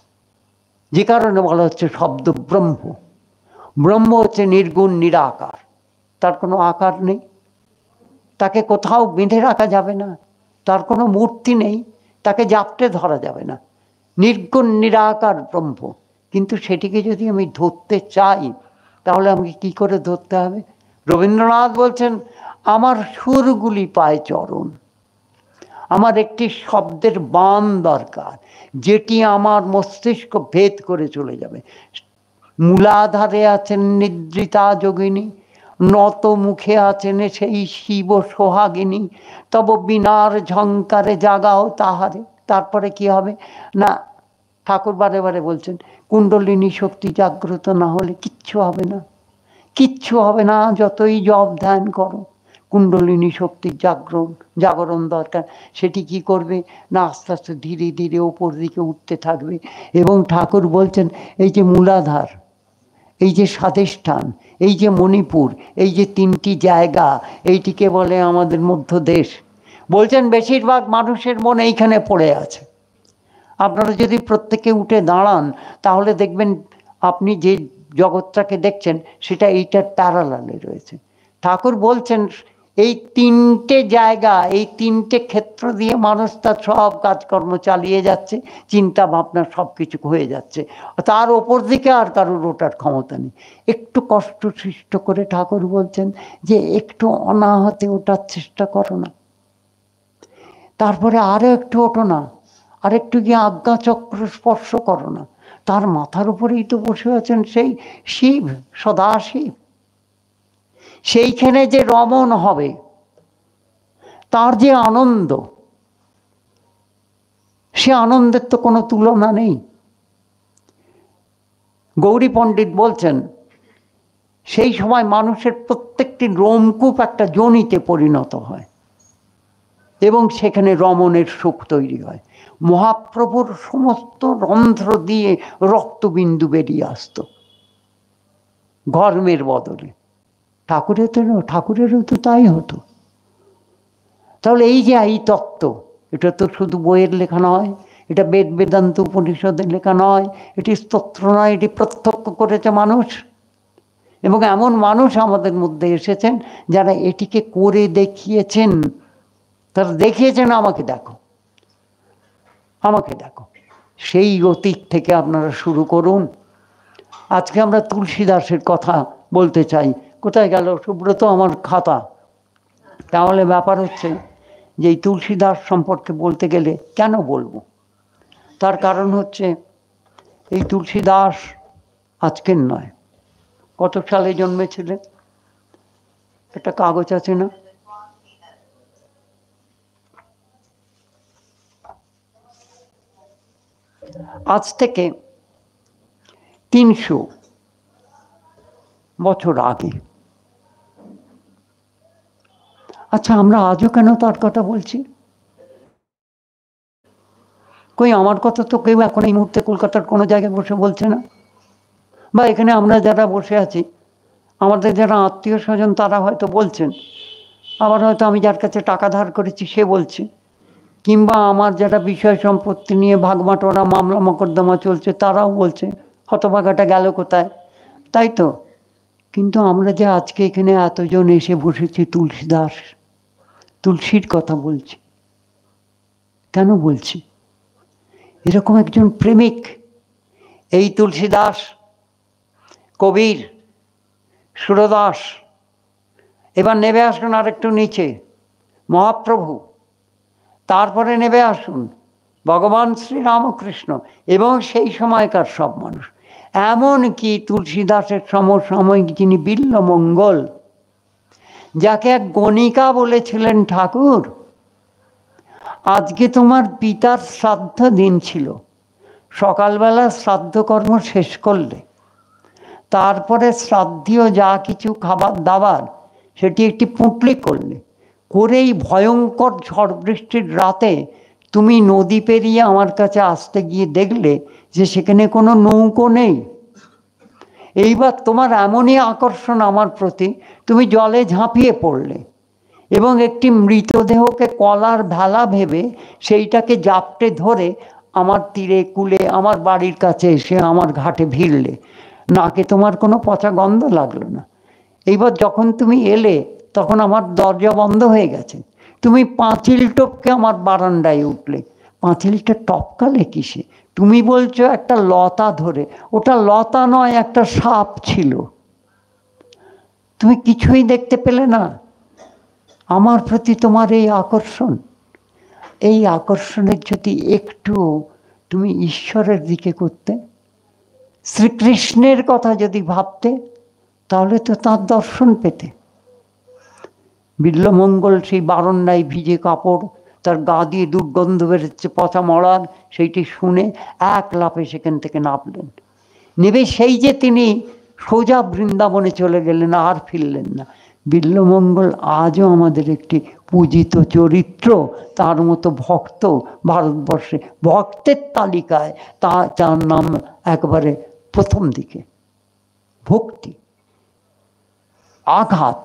যে কারণে বলা হচ্ছে শব্দ ব্রহ্ম। ব্রহ্ম হচ্ছে নির্গুণ নিরাকার, তার কোনো আকার নেই, তাকে কোথাও বেঁধে রাখা যাবে না, তার কোনো মূর্তি নেই, তাকে জাপটে ধরা যাবে না, নির্গুণ নিরাকার ব্রহ্ম। কিন্তু সেটিকে যদি আমি ধরতে চাই তাহলে আমাকে কি করে ধরতে হবে? রবীন্দ্রনাথ বলছেন আমার সুরগুলি পায় চরণ, আমার একটি শব্দের বান দরকার যেটি আমার মস্তিষ্ক ভেদ করে চলে যাবে। মূলাধারে আছেন নিদ্রিতা যোগিনী, নত মুখে আছেন সেই শিব সোহাগিনী, তব বিনার ঝঙ্কারে জাগাও তাহারে। তারপরে কি হবে না, ঠাকুর বারে বারে বলছেন কুণ্ডলিনী শক্তি জাগ্রত না হলে কিচ্ছু হবে না, কিচ্ছু হবে না, যতই জপ ধ্যান করো। কুণ্ডলিনী শক্তির জাগরণ জাগরণ দরকার। সেটি কি করবে না, আস্তে আস্তে ধীরে ধীরে ওপর দিকে উঠতে থাকবে। এবং ঠাকুর বলছেন এই যে মূলাধার, এই যে স্বাধিষ্ঠান, এই যে মণিপুর, এই যে তিনটি জায়গা, এইটিকে বলে আমাদের মধ্যদেশ। বলছেন বেশিরভাগ মানুষের মন এইখানে পড়ে আছে। আপনারা যদি প্রত্যেকে উঠে দাঁড়ান তাহলে দেখবেন আপনি যে জগৎটাকে দেখছেন সেটা এইটার প্যারালালে রয়েছে। ঠাকুর বলছেন এই তিনটে জায়গা, এই তিনটে ক্ষেত্র দিয়ে মানুষ তার সব কাজকর্ম চালিয়ে যাচ্ছে, চিন্তা ভাবনা সব কিছু হয়ে যাচ্ছে। তার ওপর দিকে আর কারোর ওঠার ক্ষমতা নেই। একটু কষ্ট সৃষ্ট করে ঠাকুর বলছেন যে একটু অনাহতে ওঠার চেষ্টা করো না, তারপরে আরো একটু ওঠো না, আর একটু গিয়ে আজ্ঞাচক্র স্পর্শ করো না। তার মাথার উপরেই তো বসে আছেন সেই শিব, সদাশিব। সেইখানে যে রমণ হবে, তার যে আনন্দ, সে আনন্দের তো কোনো তুলনা নেই। গৌরী পণ্ডিত বলছেন সেই সময় মানুষের প্রত্যেকটি রোমকূপ একটা যোনিতে পরিণত হয় এবং সেখানে রমণের সুখ তৈরি হয়। মহাপ্রভুর সমস্ত রন্ধ্র দিয়ে রক্তবিন্দু বেরিয়ে আসত ঘর্মের বদলে। ঠাকুরের তো ঠাকুরেরও তো তাই হতো। তাহলে এই যে এই তত্ত্ব, এটা তো শুধু বইয়ের লেখা নয়, এটা বেদ বেদান্ত উপনিষদের লেখা নয়, এটি স্তোত্র নয়, এটি প্রত্যক্ষ করেছে মানুষ। এবং এমন মানুষ আমাদের মধ্যে এসেছেন যারা এটিকে করে দেখিয়েছেন। তারা দেখিয়েছেন আমাকে দেখো। আমাকে দেখো। সেই অতীত থেকে আপনারা শুরু করুন। আজকে আমরা তুলসী দাসের কথা বলতে চাই। কোথায় গেল সুব্রত আমার খাতা? তাহলে ব্যাপার হচ্ছে যে এই তুলসী দাস সম্পর্কে বলতে গেলে কেন বলবো, তার কারণ হচ্ছে এই তুলসী দাস আজকের নয়। কত সালে জন্মেছিলেন? একটা কাগজ আছে না? আজ থেকে তিনশো বছর আগে। আচ্ছা, আমরা আজও কেন তার কথা বলছি? কই আমার কথা তো কেউ এখন এই মুহূর্তে কলকাতার কোনো জায়গায় বসে বলছে না। বা এখানে আমরা যারা বসে আছি, আমাদের যারা আত্মীয় স্বজন তারা হয়তো বলছেন, আবার হয়তো আমি যার কাছে টাকা ধার করেছি সে বলছে, কিংবা আমার যারা বিষয় সম্পত্তি নিয়ে ভাগবাটোয়ারা মামলা মোকদ্দমা চলছে তারাও বলছে হতভাগাটা গেল কোথায়, তাই তো? কিন্তু আমরা যে আজকে এখানে এতজন এসে বসেছি তুলসী দাস, তুলসীর কথা বলছি। কেন বলছি? এরকম একজন প্রেমিক এই তুলসী দাস, কবির, সুরদাস, এবার নেমে আসুন আর একটু নিচে, মহাপ্রভু, তারপরে নেমে আসুন ভগবান শ্রী রামকৃষ্ণ এবং সেই সময়কার সব মানুষ। এমনকি তুলসী দাসের সমসাময়িক যিনি বিল্বমঙ্গল, যাকে এক গণিকা বলেছিলেন, ঠাকুর আজকে তোমার পিতার শ্রাদ্ধ দিন ছিল, সকালবেলা শ্রাদ্ধ কর্ম শেষ করলে, তারপরে শ্রাদ্ধীয় যা কিছু খাবার দাবার সেটি একটি পুঁটলি করলে, করেই ভয়ঙ্কর ঝড় বৃষ্টির রাতে তুমি নদী পেরিয়ে আমার কাছে আসতে গিয়ে দেখলে যে সেখানে কোনো নৌকো নেই। এইবার তোমার এমনই আকর্ষণ আমার প্রতি, তুমি জলে ঝাঁপিয়ে পড়লে এবং একটি মৃতদেহকে কলার ভেলা ভেবে সেইটাকে জাপটে ধরে আমার তীরে কুলে আমার বাড়ির কাছে এসে আমার ঘাটে ভিড়লে। নাকে তোমার কোনো পচা গন্ধ লাগলো না। এইবার যখন তুমি এলে তখন আমার দরজা বন্ধ হয়ে গেছে, তুমি পাঁচিল টপকে আমার বারান্দায় উঠলে। পাঁচিলটা টপকালে কিসে? তুমি বলছো একটা লতা ধরে। ওটা লতা নয়, একটা সাপ ছিল। তুমি কিছুই দেখতে পেলে না। আমার প্রতি তোমার এই আকর্ষণ, এই আকর্ষণের যদি একটু তুমি ঈশ্বরের দিকে করতে, শ্রীকৃষ্ণের কথা যদি ভাবতে, তাহলে তো তার দর্শন পেতে। বিল্বমঙ্গল সেই বারান্দায় ভিজে কাপড়, তার গা দিয়ে দুর্গন্ধ বেরোচ্ছে পচা মরার, সেইটি শুনে এক লাফে সেখান থেকে নামলেন। নেবে সেই যে তিনি সোজা বৃন্দাবনে চলে গেলেন, আর ফিরলেন না। বিল্বমঙ্গল আজও আমাদের একটি পূজিত চরিত্র। তার মতো ভক্ত ভারতবর্ষে ভক্তের তালিকায় তা তার নাম একবারে প্রথম দিকে। ভক্তি, আঘাত।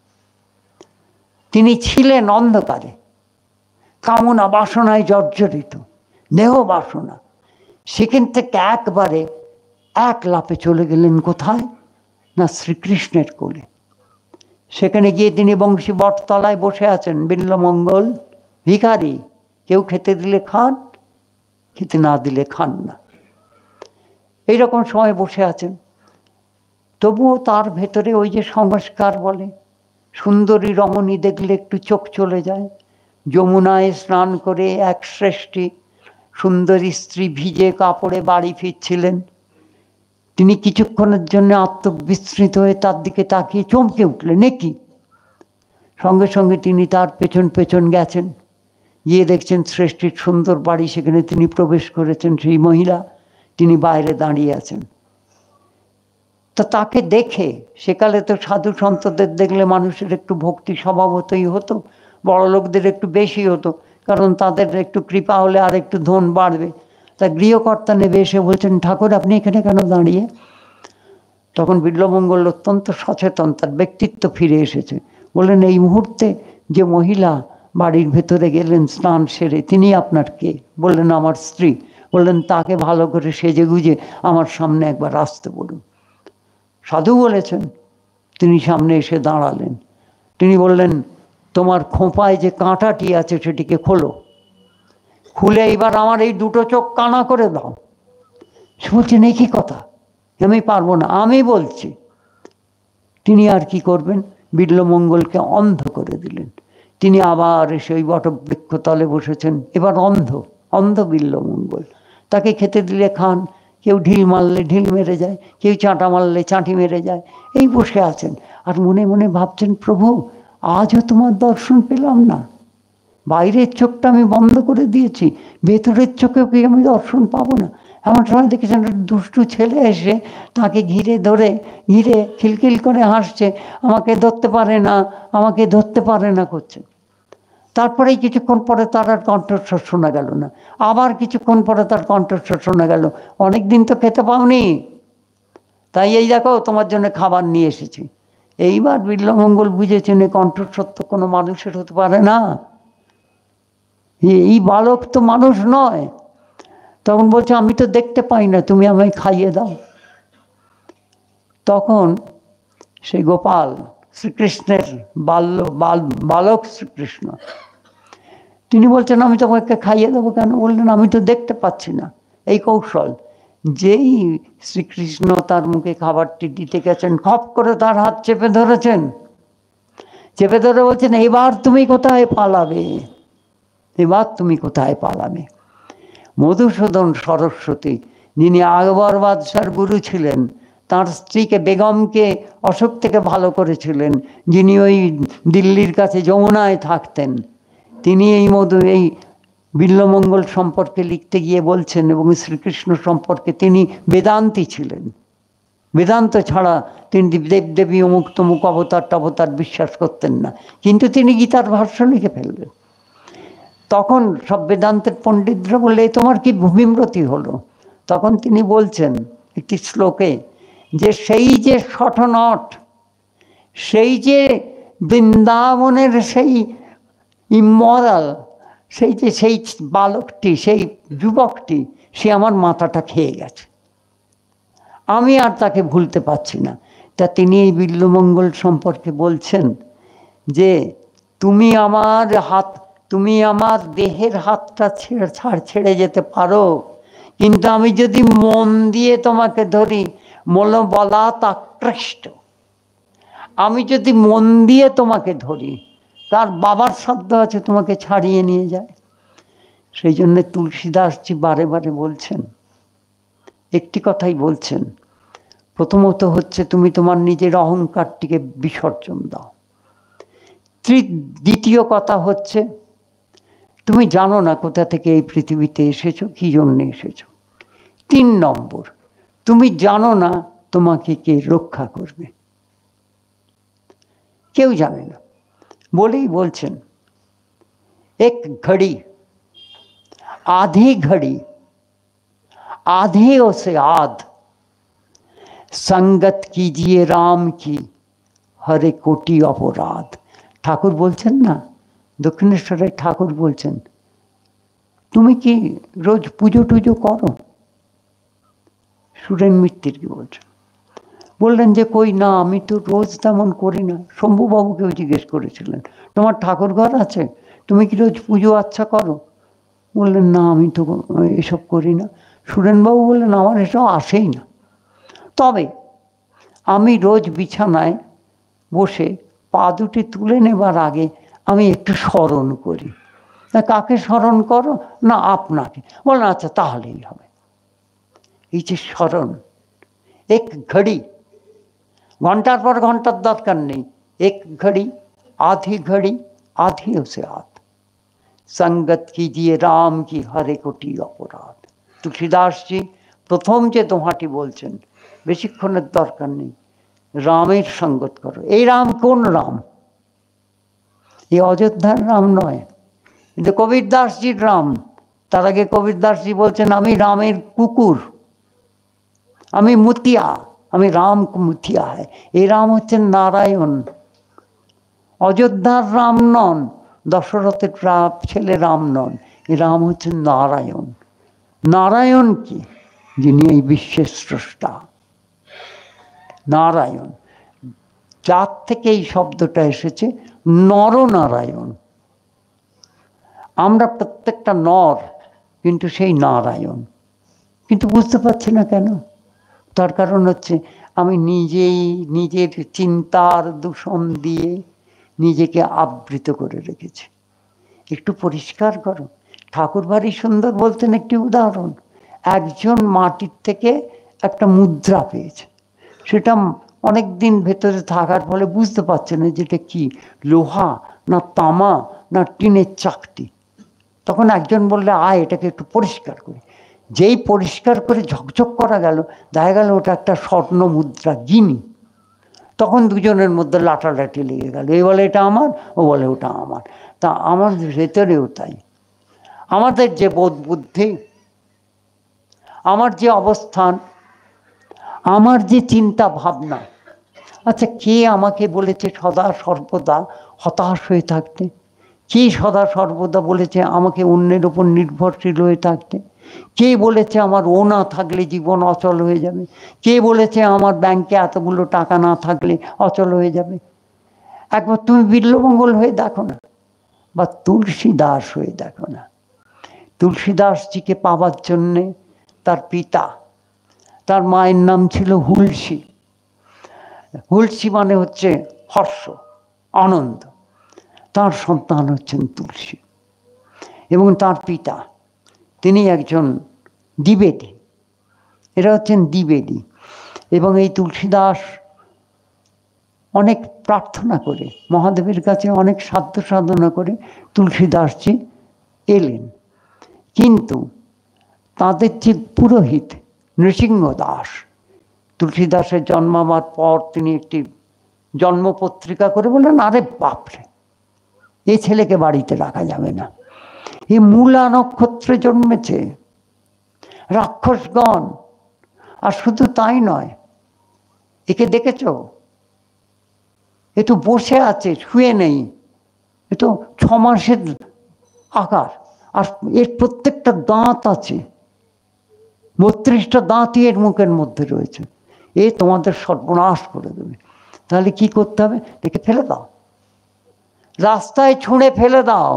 তিনি ছিলেন অন্ধকারে, কামনা বাসনায় জর্জরিত, দেহ বাসনা। সেখান থেকে একবারে এক লাফে চলে গেলেন কোথায় না, শ্রীকৃষ্ণের কোলে। সেখানে গিয়ে তিনি বংশী বটতলায় বসে আছেন। বিল্বমঙ্গল ভিখারি, কেউ খেতে দিলে খান, খেতে না দিলে খান না, এইরকম সময় বসে আছেন। তবুও তার ভেতরে ওই যে সংস্কার বলে, সুন্দরী রমণী দেখলে একটু চোখ চলে যায়। যমুনায় স্নান করে এক শ্রেষ্ঠী সুন্দরী স্ত্রী ভিজে কাপড়ে বাড়ি ফিরছিলেন। তিনি কিছুক্ষণের জন্য আত্মবিস্মৃত হয়ে তার দিকে তাকিয়ে চমকে উঠলেন, এ কি? সঙ্গে সঙ্গে তিনি তার পেছন পেছন গেছেন, গিয়ে দেখছেন শ্রেষ্ঠীর সুন্দর বাড়ি, সেখানে তিনি প্রবেশ করেছেন। সেই মহিলা তিনি বাইরে দাঁড়িয়ে আছেন। তা তাকে দেখে, সেকালে তো সাধু সন্তদের দেখলে মানুষের একটু ভক্তি স্বভাবতই হতো, বড় লোকদের একটু বেশি হতো, কারণ তাদের একটু কৃপা হলে আর একটু ধন বাড়বে। তা গৃহকর্তা নেবে এসে বলছেন, ঠাকুর আপনি এখানে কেন দাঁড়িয়ে? তখন বিল্বমঙ্গল অত্যন্ত সচেতন, তার ব্যক্তিত্ব ফিরে এসেছে। বললেন, এই মুহূর্তে যে মহিলা বাড়ির ভেতরে গেলেন স্নান সেরে, তিনি আপনার কে? বললেন, আমার স্ত্রী। বললেন, তাকে ভালো করে সেজে গুজে আমার সামনে একবার আসতে বলুন। সাধু বলেছেন, তিনি সামনে এসে দাঁড়ালেন। তিনি বললেন, তোমার খোঁপায় যে কাঁটাটি আছে সেটিকে খোলো। খুলে এইবার আমার এই দুটো চোখ কানা করে দাও। সে বলছেন এই কি কথা, আমি পারবো না, আমি বলছি। তিনি আর কি করবেন, বিল্বমঙ্গলকে অন্ধ করে দিলেন। তিনি আবার সেই বটবৃক্ষতলে বসেছেন, এবার অন্ধ, অন্ধ বিল্বমঙ্গল। তাকে খেতে দিলে খান, কেউ ঢিল মারলে ঢিল মেরে যায়, কেউ চাঁটা মারলে চাঁটি মেরে যায়, এই বসে আছেন। আর মনে মনে ভাবছেন, প্রভু আজও তোমার দর্শন পেলাম না। বাইরের চোখটা আমি বন্ধ করে দিয়েছি, ভেতরের চোখেও কি আমি দর্শন পাবো না? এমন সময় দেখেছেন দুষ্টু ছেলে এসে তাকে ঘিরে ধরে ঘিরে খিলখিল করে হাসছে, আমাকে ধরতে পারে না, আমাকে ধরতে পারে না করছে। তারপরেই কিছুক্ষণ পরে তার আর কণ্ঠস্বর শোনা গেল না, আবার কিছুক্ষণ পরে তার কণ্ঠস্বর শোনা গেল, অনেক দিন তো খেতে পাওনি, তাই এই দেখো তোমার জন্য খাবার নিয়ে এসেছি। এইবার বিল্বমঙ্গল বুঝেছেন এই কণ্ঠস্বর তো কোনো মানুষের হতে পারে না, এই বালক তো মানুষ নয়। তখন বলছে আমি তো দেখতে পাই না, তুমি আমায় খাইয়ে দাও। তখন সেই গোপাল শ্রীকৃষ্ণের বাল্য বাল বালক শ্রীকৃষ্ণ তিনি বলছেন আমি তোমাকে খাইয়ে দেবো কেন? বললেন আমি তো দেখতে পাচ্ছি না। এই কৌশল, যেই শ্রীকৃষ্ণ তার মুখে খাবারটি দিতে গেছেন, খপ করে তার হাত চেপে ধরেছেন, চেপে ধরে বলছেন এবার তুমি কোথায় পালাবে, এবার তুমি কোথায় পালাবে। মধুসূদন সরস্বতী, যিনি আকবর বাদশার গুরু ছিলেন, তার স্ত্রীকে বেগমকে অশোক থেকে ভালো করেছিলেন, যিনি ওই দিল্লির কাছে যমুনায় থাকতেন, তিনি এই মধু এই বিল্বমঙ্গল সম্পর্কে লিখতে গিয়ে বলছেন, এবং শ্রীকৃষ্ণ সম্পর্কে তিনি বেদান্তি ছিলেন, বেদান্ত ছাড়া তিনি দেবদেবী অমুক তমুক অবতার টবতার বিশ্বাস করতেন না, কিন্তু তিনি গীতার ভাষ্য লিখে ফেললেন। তখন সব বেদান্তের পণ্ডিতরা বললে তোমার কি ভূমিম্রতি হলো? তখন তিনি বলছেন একটি শ্লোকে যে সেই যে শঠনট, সেই যে বৃন্দাবনের সেই ইমরাল, সেই যে সেই বালকটি, সেই যুবকটি, সে আমার মাথাটা খেয়ে গেছে, আমি আর তাকে ভুলতে পারছি না। তা তিনি এই বিল্বমঙ্গল সম্পর্কে বলছেন যে তুমি আমার হাত, তুমি আমার দেহের হাতটা ছেড়ে ছাড় ছেড়ে যেতে পারো, কিন্তু আমি যদি মন দিয়ে তোমাকে ধরি, মল বলা তাকৃষ্ট, আমি যদি মন দিয়ে তোমাকে ধরি, তার বাবার সাধ্য আছে তোমাকে ছাড়িয়ে নিয়ে যায়। সেই জন্য তুলসীদাসজি বারে বারে বলছেন, একটি কথাই বলছেন, প্রথমত হচ্ছে তুমি তোমার নিজের অহংকারটিকে বিসর্জন দাও। দ্বিতীয় কথা হচ্ছে তুমি জানো না কোথা থেকে এই পৃথিবীতে এসেছো, কি জন্য এসেছো। তিন নম্বর, তুমি জানো না তোমাকে কে রক্ষা করবে, কেউ জানে না। বলেই বলছেন এক ঘড়ি आधी घड़ी आधे से आध संगत कीजिए राम की हरे कोटि अपराध। ঠাকুর বলছেন না, দক্ষিণেশ্বরের ঠাকুর বলছেন তুমি কি রোজ পুজো টুজো করো? সুরেন মিত্তির কি বলছেন, বললেন যে কই না, আমি তো রোজ তেমন করি না। শম্ভুবাবুকেও জিজ্ঞেস করেছিলেন তোমার ঠাকুর ঘর আছে, তুমি কি রোজ পুজো আচ্ছা করো? বললেন না আমি তো এসব করি না। সুরেনবাবু বললেন আমার এসব আসেই না, তবে আমি রোজ বিছানায় বসে পা দুটি তুলে নেবার আগে আমি একটু স্মরণ করি। না কাকে স্মরণ করো? না আপনাকে। বললেন আচ্ছা তাহলেই হবে। এই যে স্মরণ, এক ঘড়ি, ঘন্টার পর ঘন্টার দরকার নেই, এক ঘড়ি আধি ঘড়ি আধি ওসে আধ संगत कीजिए राम की हरे कोटि अपराध। তুলসীদাসজি প্রথম যে দোহাটি বলছেন, বেশিক্ষণের দরকার নেই, রামের সঙ্গত করো। এই রাম কোন রাম? এই অযোধ্যার রাম নয়, কিন্তু কবির দাসজির রাম। তার আগে কবির দাসজি বলছেন আমি রামের কুকুর, আমি মুতিয়া, আমি রাম মুতিয়া হয়। এই রাম হচ্ছেন নারায়ণ, অযোধ্যার রাম নন, দশরথের ছেলে রাম নন, এই রাম হচ্ছেন নারায়ণ। নারায়ণ কি? যিনি এই বিশ্বের স্রষ্টা, নারায়ণ, যার থেকে এই শব্দটা এসেছে নরনারায়ণ। আমরা প্রত্যেকটা নর কিন্তু সেই নারায়ণ, কিন্তু বুঝতে পারছি না কেন। তার কারণ হচ্ছে আমি নিজেই নিজের চিন্তার দূষণ দিয়ে নিজেকে আবৃত করে রেখেছি। একটু পরিষ্কার করো। ঠাকুর ভারী সুন্দর বলতেন একটি উদাহরণ, একজন মাটির থেকে একটা মুদ্রা পেয়েছে, সেটা অনেক দিন ভেতরে থাকার ফলে বুঝতে পারছে না যেটা কি, লোহা না তামা না টিনের চাকতি। তখন একজন বললে আয় এটাকে একটু পরিষ্কার করি। যেই পরিষ্কার করে ঝকঝক করা গেল, দেখা গেল ওটা একটা স্বর্ণ মুদ্রা গিনি। তখন দুজনের মধ্যে লাটালাটি লেগে গেল, এ বলে এটা আমার, ও বলে ওটা আমার। তা আমার ভেতরেও তাই, আমাদের যে বোধ বুদ্ধি, আমার যে অবস্থান, আমার যে চিন্তা ভাবনা, আচ্ছা কে আমাকে বলেছে সদা সর্বদা হতাশ হয়ে থাকতে? কে সদা সর্বদা বলেছে আমাকে অন্যের উপর নির্ভরশীল হয়ে থাকতে? কে বলেছে আমার ও না থাকলে জীবন অচল হয়ে যাবে? কে বলেছে আমার ব্যাংকে এতগুলো টাকা না থাকলে অচল হয়ে যাবে? একবার তুমি বিল্বমঙ্গল হয়ে দেখো না, বা তুলসী দাস হয়ে দেখো না। তুলসী দাসজিকে পাওয়ার জন্যে তার পিতা, তার মায়ের নাম ছিল হুলসী। হুলসী মানে হচ্ছে হর্ষ, আনন্দ। তার সন্তান হচ্ছেন তুলসী, এবং তার পিতা তিনি একজন দ্বিবেদী, এরা হচ্ছেন দ্বিবেদী। এবং এই তুলসীদাস অনেক প্রার্থনা করে, মহাদেবের কাছে অনেক সাধ্য সাধনা করে তুলসীদাসজি এলেন। কিন্তু তাদের যে পুরোহিত নৃসিংহ দাস, তুলসীদাসের জন্মাবার পর তিনি একটি জন্মপত্রিকা করে বললেন, আরে বাপরে, এই ছেলেকে বাড়িতে রাখা যাবে না, এ মূলা নক্ষত্রে জন্মেছে, রাক্ষসগণ। আর শুধু তাই নয়, একে দেখেছ, এ তো বসে আছে, শুয়ে নেই, এ তো ছ মাসের আকার, আর এর প্রত্যেকটা দাঁত আছে, বত্রিশটা দাঁতই এর মুখের মধ্যে রয়েছে, এ তোমাদের সর্বনাশ করে দেবে। তাহলে কি করতে হবে? একে ফেলে দাও, রাস্তায় ছুঁড়ে ফেলে দাও।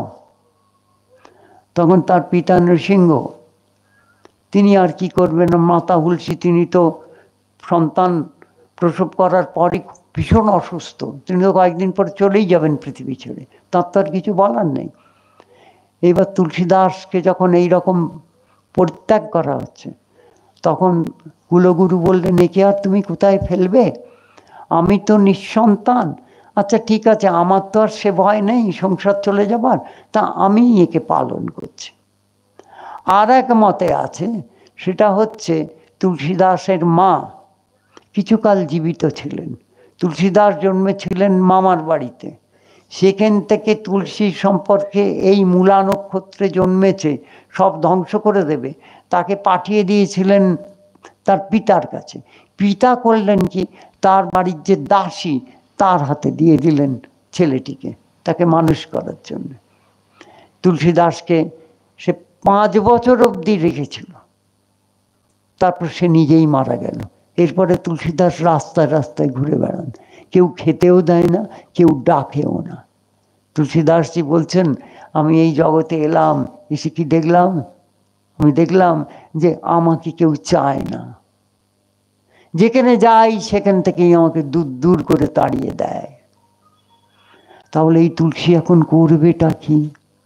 তখন তার পিতা নৃসিংহ, তিনি আর কি করবেন, মাতা হুলসী তিনি তো সন্তান প্রসব করার পরই ভীষণ অসুস্থ, তিনি তো কয়েকদিন পরে চলেই যাবেন পৃথিবী ছেড়ে, তার তো আর কিছু বলার নেই। এইবার তুলসীদাসকে যখন এই রকম পরিত্যাগ করা হচ্ছে, তখন কুলগুরু বললেন, একে আর তুমি কোথায় ফেলবে? আমি তো নিঃসন্তান। আচ্ছা ঠিক আছে, আমার তো আর সে ভয় নেই সংসার চলে যাবার, তা আমি একে পালন করছি। আর এক মতে আছে, সেটা হচ্ছে তুলসীদাসের মা কিছুকাল জীবিত ছিলেন। তুলসীদাস জন্মেছিলেন মামার বাড়িতে, সেখান থেকে তুলসী সম্পর্কে এই মূলা নক্ষত্রে জন্মেছে, সব ধ্বংস করে দেবে, তাকে পাঠিয়ে দিয়েছিলেন তার পিতার কাছে। পিতা করলেন কি, তার বাড়ির যে দাসী তার হাতে দিয়ে দিলেন ছেলেটিকে, তাকে মানুষ করার জন্য। তুলসীদাসকে সে পাঁচ বছর অবধি রেখেছিল, তারপর সে নিজেই মারা গেল। এরপরে তুলসীদাস রাস্তায় রাস্তায় ঘুরে বেড়ান, কেউ খেতেও দেয় না, কেউ ডাকেও না। তুলসীদাসজি বলছেন, আমি এই জগতে এলাম, এসে কি দেখলাম? আমি দেখলাম যে আমাকে কেউ চায় না, যেখানে যাই সেখান থেকেই আমাকে দূর দূর করে তাড়িয়ে দেয়। তাহলে এই তুলসী এখন করবেটা কি?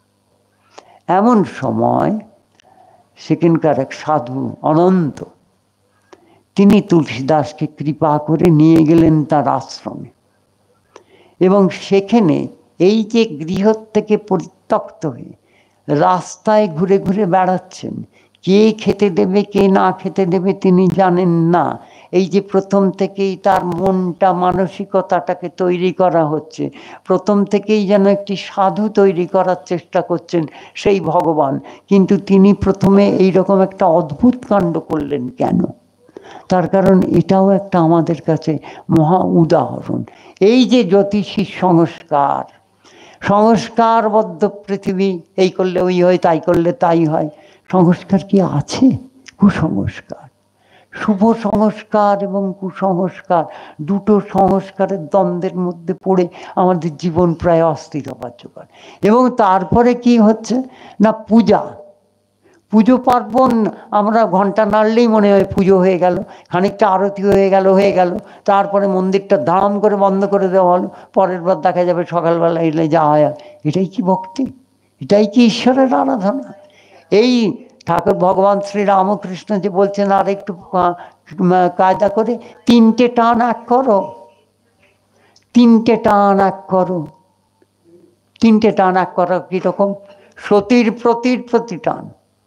এমন সময় সেখানকার এক সাধু অনন্ত, তিনি তুলসীদাসকে কৃপা করে নিয়ে গেলেন তার আশ্রমে, এবং সেখানে এই যে গৃহ থেকে পরিত্যক্ত হয়ে রাস্তায় ঘুরে ঘুরে বেড়াচ্ছেন, কে খেতে দেবে কে না খেতে দেবে তিনি জানেন না। এই যে প্রথম থেকেই তার মনটা মানসিকতাটাকে তৈরি করা হচ্ছে, প্রথম থেকেই যেন একটি সাধু তৈরি করার চেষ্টা করছেন সেই ভগবান। কিন্তু তিনি প্রথমে এই রকম একটা অদ্ভুত কাণ্ড করলেন কেন? তার কারণ এটাও একটা আমাদের কাছে মহা উদাহরণ। এই যে জ্যোতিষী সংস্কার, সংস্কারবদ্ধ পৃথিবী, এই করলে ওই হয়, তাই করলে তাই হয়। সংস্কার কি আছে? কুসংস্কার। শুভ সংস্কার এবং কুসংস্কার দুটো সংস্কারের দ্বন্দ্বের মধ্যে পড়ে আমাদের জীবন প্রায় অস্থির হবার জোগাড়। এবং তারপরে কি হচ্ছে না, পূজা পুজো পার্বণ আমরা ঘন্টা নাড়লেই মনে হয় পুজো হয়ে গেল, খানিকটা আরতি হয়ে গেল হয়ে গেল তারপরে মন্দিরটা ধাম করে বন্ধ করে দেওয়া হলো, পরের বার দেখা যাবে সকালবেলা এলে যাওয়া হয়। এটাই কি ভক্তি? এটাই কি ঈশ্বরের আরাধনা? এই ঠাকুর ভগবান শ্রী রামকৃষ্ণ যে বলছেন আর একটু কায়দা করে তিনটে টান এক করো, তিনটে টান এক করো। তিনটে টান এক করা কিরকম? সতীর প্রতির প্রতি টান,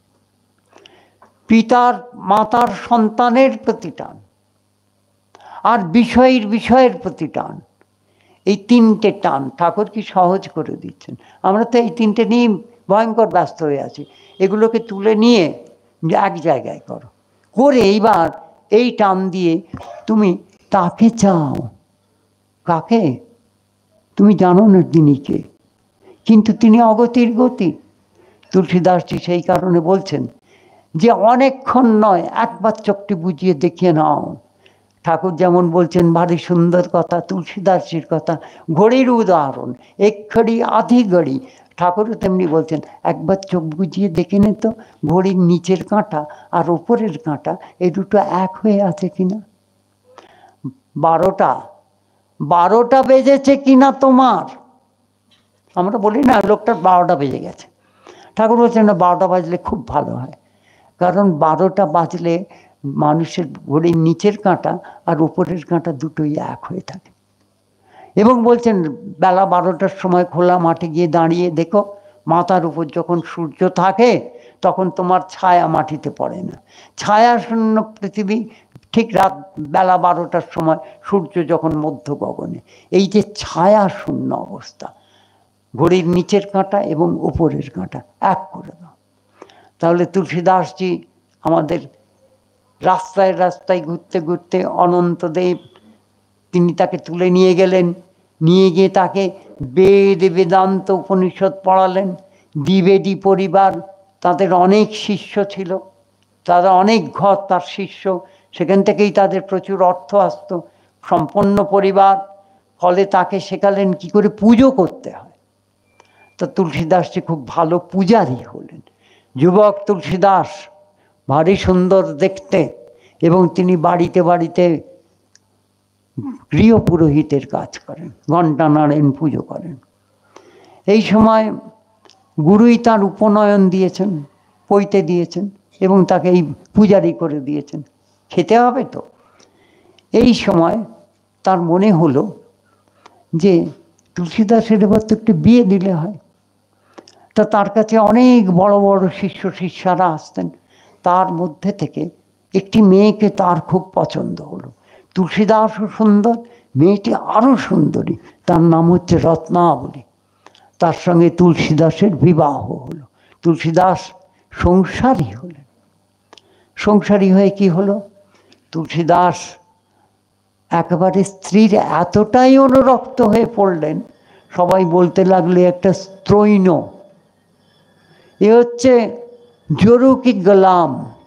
পিতার মাতার সন্তানের প্রতি টান, আর বিষয়ের বিষয়ের প্রতি টান। এই তিনটে টান ঠাকুর কি সহজ করে দিচ্ছেন। আমরা তো এই তিনটে নিয়ে ভয়ঙ্কর ব্যস্ত হয়ে আছি। এগুলোকে তুলে নিয়ে এক জায়গায় করো, করে এইবার এই টান দিয়ে তুমি তাকে চাও। কাকে? তুমি জানো না তিনি কে, কিন্তু তিনি অগতির গতি। তুলসীদাসজি সেই কারণে বলছেন যে অনেকক্ষণ নয়, একবার চোখটি বুঝিয়ে দেখিয়ে নাও। ঠাকুর যেমন বলছেন ভারী সুন্দর কথা, তুলসীদাসজির কথা, ঘড়ির উদাহরণ, এক ঘড়ি আধি ঘড়ি। ঠাকুরও তেমনি বলছেন একবার চোখ বুঝিয়ে দেখে নে তো ঘড়ির নিচের কাঁটা আর উপরের কাঁটা এই দুটো এক হয়ে আছে কিনা। বারোটা বারোটা বেজেছে কিনা তোমার? আমরা বলি না লোকটার বারোটা বেজে গেছে। ঠাকুর বলছেন না, বারোটা বাজলে খুব ভালো হয়, কারণ বারোটা বাজলে মানুষের ঘড়ির নিচের কাঁটা আর উপরের কাঁটা দুটোই এক হয়ে থাকে। এবং বলছেন বেলা বারোটার সময় খোলা মাঠে গিয়ে দাঁড়িয়ে দেখো, মাথার উপর যখন সূর্য থাকে তখন তোমার ছায়া মাটিতে পড়ে না। ছায়া শূন্য পৃথিবী ঠিক রাত বেলা বারোটার সময় সূর্য যখন মধ্য গগনে, এই যে ছায়া শূন্য অবস্থা, ঘড়ির নিচের কাঁটা এবং উপরের কাঁটা এক করে দাও। তাহলে তুলসীদাসজি আমাদের রাস্তায় রাস্তায় ঘুরতে ঘুরতে অনন্তদেব তিনি তাকে তুলে নিয়ে গেলেন, নিয়ে গিয়ে তাকে বেদ বেদান্ত উপনিষদ পড়ালেন। দ্বিবেদী পরিবার, তাদের অনেক শিষ্য ছিল, তারা অনেক ঘর তার শিষ্য, সেখান থেকেই তাদের প্রচুর অর্থ আসত, সম্পন্ন পরিবার। ফলে তাকে শেখালেন কি করে পুজো করতে হয়। তো তুলসীদাসজি খুব ভালো পূজারী হলেন। যুবক তুলসীদাস ভারী সুন্দর দেখতে, এবং তিনি বাড়িতে বাড়িতে গৃহ পুরোহিতের কাজ করেন, ঘণ্টা নাড়েন, পুজো করেন। এই সময় গুরুই তার উপনয়ন দিয়েছেন, পৈতে দিয়েছেন, এবং তাকে এই পূজারি করে দিয়েছেন। খেতে হবে তো। এই সময় তার মনে হলো যে তুলসীদাসের এবার তো একটু বিয়ে দিলে হয়। তা তার কাছে অনেক বড় বড় শিষ্য শিষ্যারা আসতেন, তার মধ্যে থেকে একটি মেয়েকে তার খুব পছন্দ হলো। তুলসীদাসও সুন্দর, মেয়েটি আরও সুন্দরী, তার নাম হচ্ছে রত্নাবলী। তার সঙ্গে তুলসীদাসের বিবাহ হলো। তুলসীদাস সংসারী হলেন। সংসারী হয়ে কি হলো, তুলসীদাস একেবারে স্ত্রীর এতটাই অনুরক্ত হয়ে পড়লেন, সবাই বলতে লাগলে একটা স্ত্রৈণ, এ হচ্ছে জরুকি গোলাম।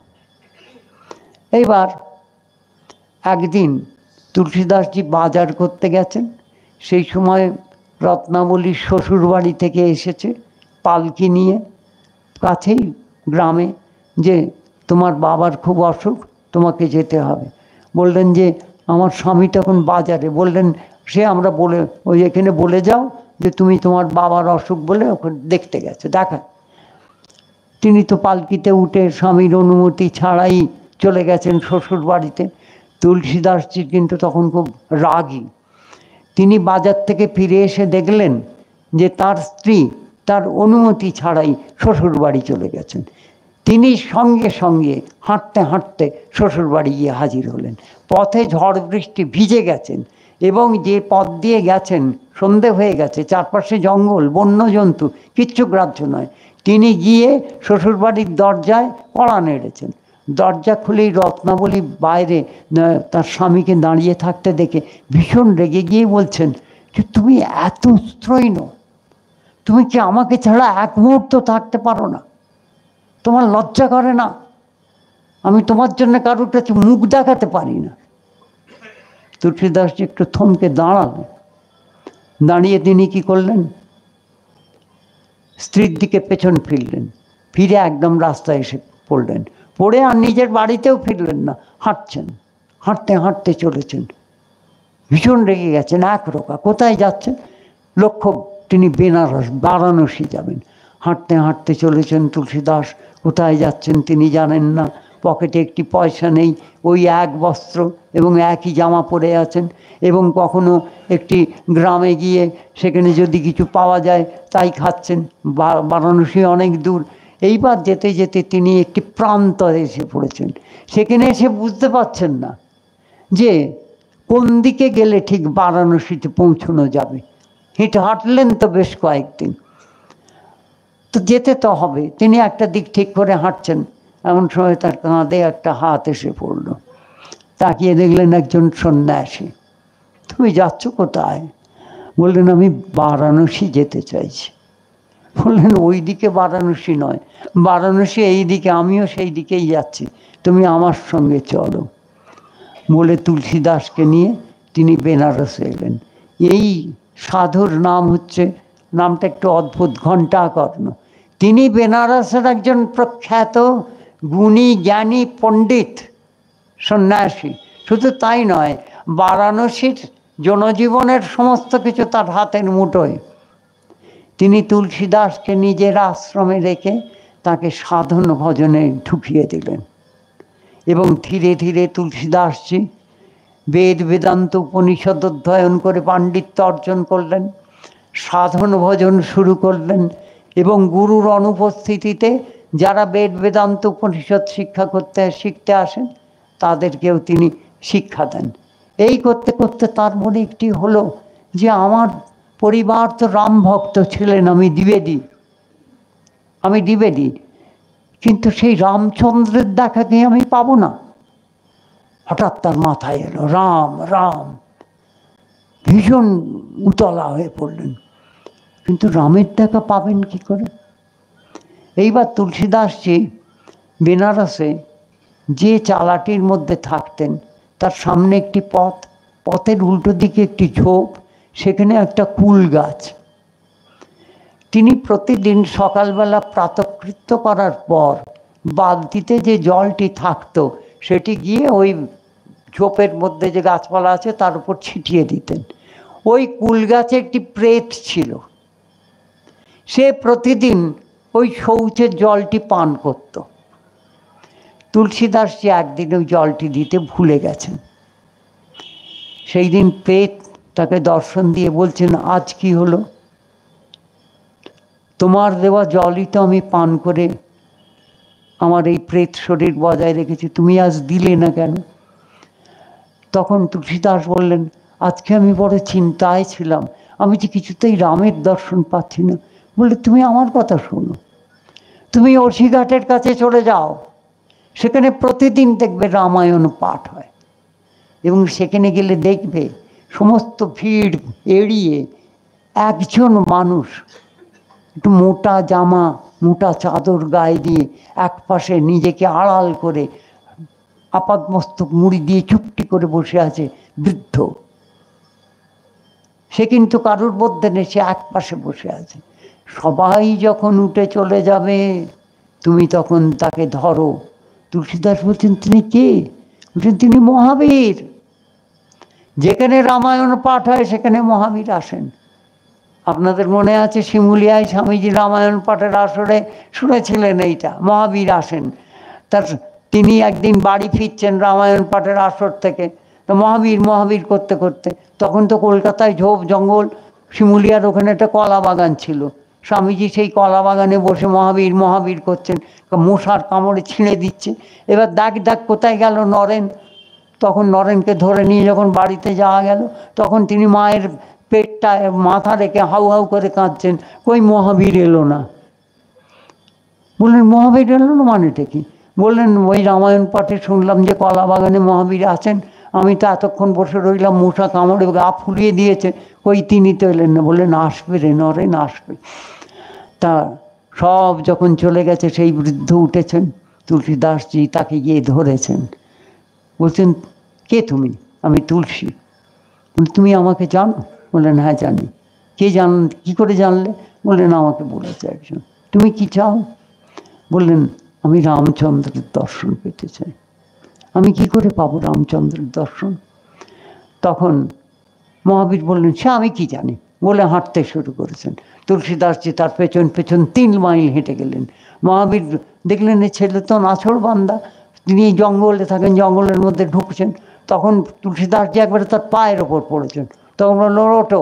এইবার একদিন তুলসীদাসজি বাজার করতে গেছেন, সেই সময় রত্নাবলীর শ্বশুর বাড়ি থেকে এসেছে পালকি নিয়ে, কাছেই গ্রামে, যে তোমার বাবার খুব অসুখ, তোমাকে যেতে হবে। বললেন যে আমার স্বামী তখন বাজারে। বললেন সে আমরা বলে ওই এখানে বলে যাও যে তুমি তোমার বাবার অসুখ বলে ওখানে দেখতে গেছে, দেখা। তিনি তো পালকিতে উঠে স্বামীর অনুমতি ছাড়াই চলে গেছেন শ্বশুর বাড়িতে। তুলসীদাসজি কিন্তু তখন খুব রাগী। তিনি বাজার থেকে ফিরে এসে দেখলেন যে তার স্ত্রী তার অনুমতি ছাড়াই শ্বশুর বাড়ি চলে গেছেন। তিনি সঙ্গে সঙ্গে হাঁটতে হাঁটতে শ্বশুর বাড়ি গিয়ে হাজির হলেন। পথে ঝড় বৃষ্টি, ভিজে গেছেন, এবং যে পথ দিয়ে গেছেন সন্ধে হয়ে গেছে, চারপাশে জঙ্গল, বন্যজন্তু, কিচ্ছু গ্রাহ্য নয়। তিনি গিয়ে শ্বশুরবাড়ির দরজায় কড়া নেড়েছেন। দরজা খুলেই রত্নাবলী বাইরে তার স্বামীকে দাঁড়িয়ে থাকতে দেখে ভীষণ রেগে গিয়ে বলছেন যে তুমি এত স্ত্রৈণ, তুমি কি আমাকে ছাড়া এক মুহূর্ত থাকতে পারো না? তোমার লজ্জা করে না? আমি তোমার জন্য কারোর কাছে মুখ দেখাতে পারি না। তুলসীদাসজি একটু থমকে দাঁড়ালেন। দাঁড়িয়ে তিনি কি করলেন, স্ত্রীর দিকে পেছন ফিরলেন, ফিরে একদম রাস্তায় এসে পড়লেন, পড়ে আর নিজের বাড়িতেও ফিরলেন না, হাঁটছেন, হাঁটতে হাঁটতে চলেছেন। ভীষণ রেগে গেছেন, এক রোকা কোথায় যাচ্ছেন, লক্ষ্য তিনি বেনারস বারাণসী যাবেন। হাঁটতে হাঁটতে চলেছেন তুলসীদাস, কোথায় যাচ্ছেন তিনি জানেন না, পকেটে একটি পয়সা নেই, ওই এক বস্ত্র এবং একই জামা পরে আছেন, এবং কখনো একটি গ্রামে গিয়ে সেখানে যদি কিছু পাওয়া যায় তাই খাচ্ছেন। বারাণসী অনেক দূর। এইবার যেতে যেতে তিনি একটি প্রান্তরে এসে পড়েছেন। সেখানে এসে বুঝতে পারছেন না যে কোন দিকে গেলে ঠিক বারাণসীতে পৌঁছানো যাবে। হেঁটে হাঁটলেন তো বেশ কয়েকদিন, তো যেতে তো হবে। তিনি একটা দিক ঠিক করে হাঁটছেন, এমন সময় তার কাঁধে একটা হাত এসে পড়ল। তাকিয়ে দেখলেন একজন সন্ন্যাসী। তুমি যাচ্ছ কোথায়? বললেন আমি বারাণসী যেতে চাইছি। বললেন ওই দিকে বারাণসী নয়, বারাণসী এই দিকে, আমিও সেই দিকেই যাচ্ছি, তুমি আমার সঙ্গে চলো। বলে তুলসীদাসকে নিয়ে তিনি বেনারসে এলেন। এই সাধুর নাম হচ্ছে, নামটা একটু অদ্ভুত, ঘণ্টাকর্ণ। তিনি বেনারসের একজন প্রখ্যাত গুণী জ্ঞানী পণ্ডিত সন্ন্যাসী। শুধু তাই নয়, বারাণসীর জনজীবনের সমস্ত কিছু তার হাতের মুঠোয়। তিনি তুলসীদাসকে নিজের আশ্রমে রেখে তাকে সাধন ভজনে ঢুকিয়ে দিলেন, এবং ধীরে ধীরে তুলসীদাসজি বেদ বেদান্ত উপনিষদ অধ্যয়ন করে পাণ্ডিত্য অর্জন করলেন, সাধন ভজন শুরু করলেন, এবং গুরুর অনুপস্থিতিতে যারা বেদ বেদান্ত উপনিষদ শিক্ষা করতে শিখতে আসেন তাদেরকেও তিনি শিক্ষা দেন। এই করতে করতে তার মনে একটি হলো যে আমার পরিবার তো রাম ভক্ত ছিলেন, আমি দ্বিবেদী, আমি দ্বিবেদী, কিন্তু সেই রামচন্দ্রের দেখাকে আমি পাবো না। হঠাৎ তার মাথায় এলো রাম রাম, ভীষণ উতলা হয়ে পড়লেন, কিন্তু রামের দেখা পাবেন কি করে? এইবার তুলসীদাসজি বেনারসে যে চালাটির মধ্যে থাকতেন তার সামনে একটি পথ, পথের উল্টো দিকে একটি ঝোপ, সেখানে একটা কুল গাছ। তিনি প্রতিদিন সকালবেলা প্রাতঃকৃত্য করার পর বালতিতে যে জলটি থাকতো সেটি গিয়ে ওই ঝোপের মধ্যে যে গাছপালা আছে তার উপর ছিটিয়ে দিতেন। ওই কুল গাছে একটি প্রেত ছিল, সে প্রতিদিন ওই শৌচের জলটি পান করত। তুলসীদাসজি একদিন ওই জলটি দিতে ভুলে গেছেন। সেই দিন প্রেত তাকে দর্শন দিয়ে বলছেন, আজ কি হলো? তোমার দেওয়া জলই তো আমি পান করে আমার এই প্রেত শরীর বজায় রেখেছি, তুমি আজ দিলে না কেন? তখন তুলসীদাস বললেন, আজকে আমি বড় চিন্তায় ছিলাম, আমি যে কিছুতেই রামের দর্শন পাচ্ছি না। বললে তুমি আমার কথা শোনো, তুমি অসিঘাটের কাছে চলে যাও, সেখানে প্রতিদিন দেখবে রামায়ণ পাঠ হয়, এবং সেখানে গেলে দেখবে সমস্ত ভিড় এড়িয়ে একজন মানুষ একটু মোটা জামা মোটা চাদর গায়ে দিয়ে এক পাশে নিজেকে আড়াল করে আপাদমস্তক মুড়ি দিয়ে চুপটি করে বসে আছে, বৃদ্ধ। সে কিন্তু কারুর মধ্যে নেই, সে এক পাশে বসে আছে। সবাই যখন উঠে চলে যাবে তুমি তখন তাকে ধরো। তুলসীদাস বলছেন, তিনি কে? বলছেন, তিনি মহাবীর। যেখানে রামায়ণ পাঠ হয় সেখানে মহাবীর আসেন। আপনাদের মনে আছে শিমুলিয়ায় স্বামীজি রামায়ণ পাঠের আসরে শুনেছিলেন এইটা, মহাবীর আসেন। তার তিনি একদিন বাড়ি ফিরছেন রামায়ণ পাঠের আসর থেকে, তো মহাবীর মহাবীর করতে করতে, তখন তো কলকাতায় ঝোপ জঙ্গল, শিমুলিয়ার ওখানে একটা কলা বাগান ছিল। স্বামীজি সেই কলা বাগানে বসে মহাবীর মহাবীর করছেন, মশার কামড়ে ছিঁড়ে দিচ্ছে। এবার দাগ দাগ কোথায় গেল নরেন, তখন নরেনকে ধরে নিয়ে যখন বাড়িতে যাওয়া গেল তখন তিনি মায়ের পেটটা মাথা রেখে হাউ হাউ করে কাঁদছেন, কই মহাবীর এলো না। বললেন, মহাবীর এলো না মানেটা কি? বললেন, ওই রামায়ণ পাঠে শুনলাম যে কলা বাগানে মহাবীর আছেন, আমি তো এতক্ষণ বসে রইলাম, মশা কামড়ে গা ফুলিয়ে দিয়েছে, ওই তিনি তো এলেন না। বললেন, আসবে রে নরেন, আসবে। তা সব যখন চলে গেছে সেই বৃদ্ধ উঠেছেন, তুলসীদাসজি তাকে গিয়ে ধরেছেন, বলছেন, কে তুমি? আমি তুলসী। তুমি আমাকে জানো? বললেন, হ্যাঁ জানি। কে জান, কি করে জানলে? বললেন, আমাকে বলেছে একজন। তুমি কি চাও? বললেন আমি রামচন্দ্রের দর্শন পেতে চাই। আমি কি করে পাবো রামচন্দ্রের দর্শন? তখন মহাবীর বললেন সে আমি কি জানি, বলে হাঁটতে শুরু করেছেন। তুলসীদাসজি তার পেছন পেছন তিন মাইল হেঁটে গেলেন। মহাবীর দেখলেন এই ছেলে তো নাছোড় বান্দা, তিনি জঙ্গলে থাকেন, জঙ্গলের মধ্যে ঢুকছেন। তখন তুলসীদাসজি একবারে তার পায়ের ওপর পড়েছেন। তখন বলল ওঠো,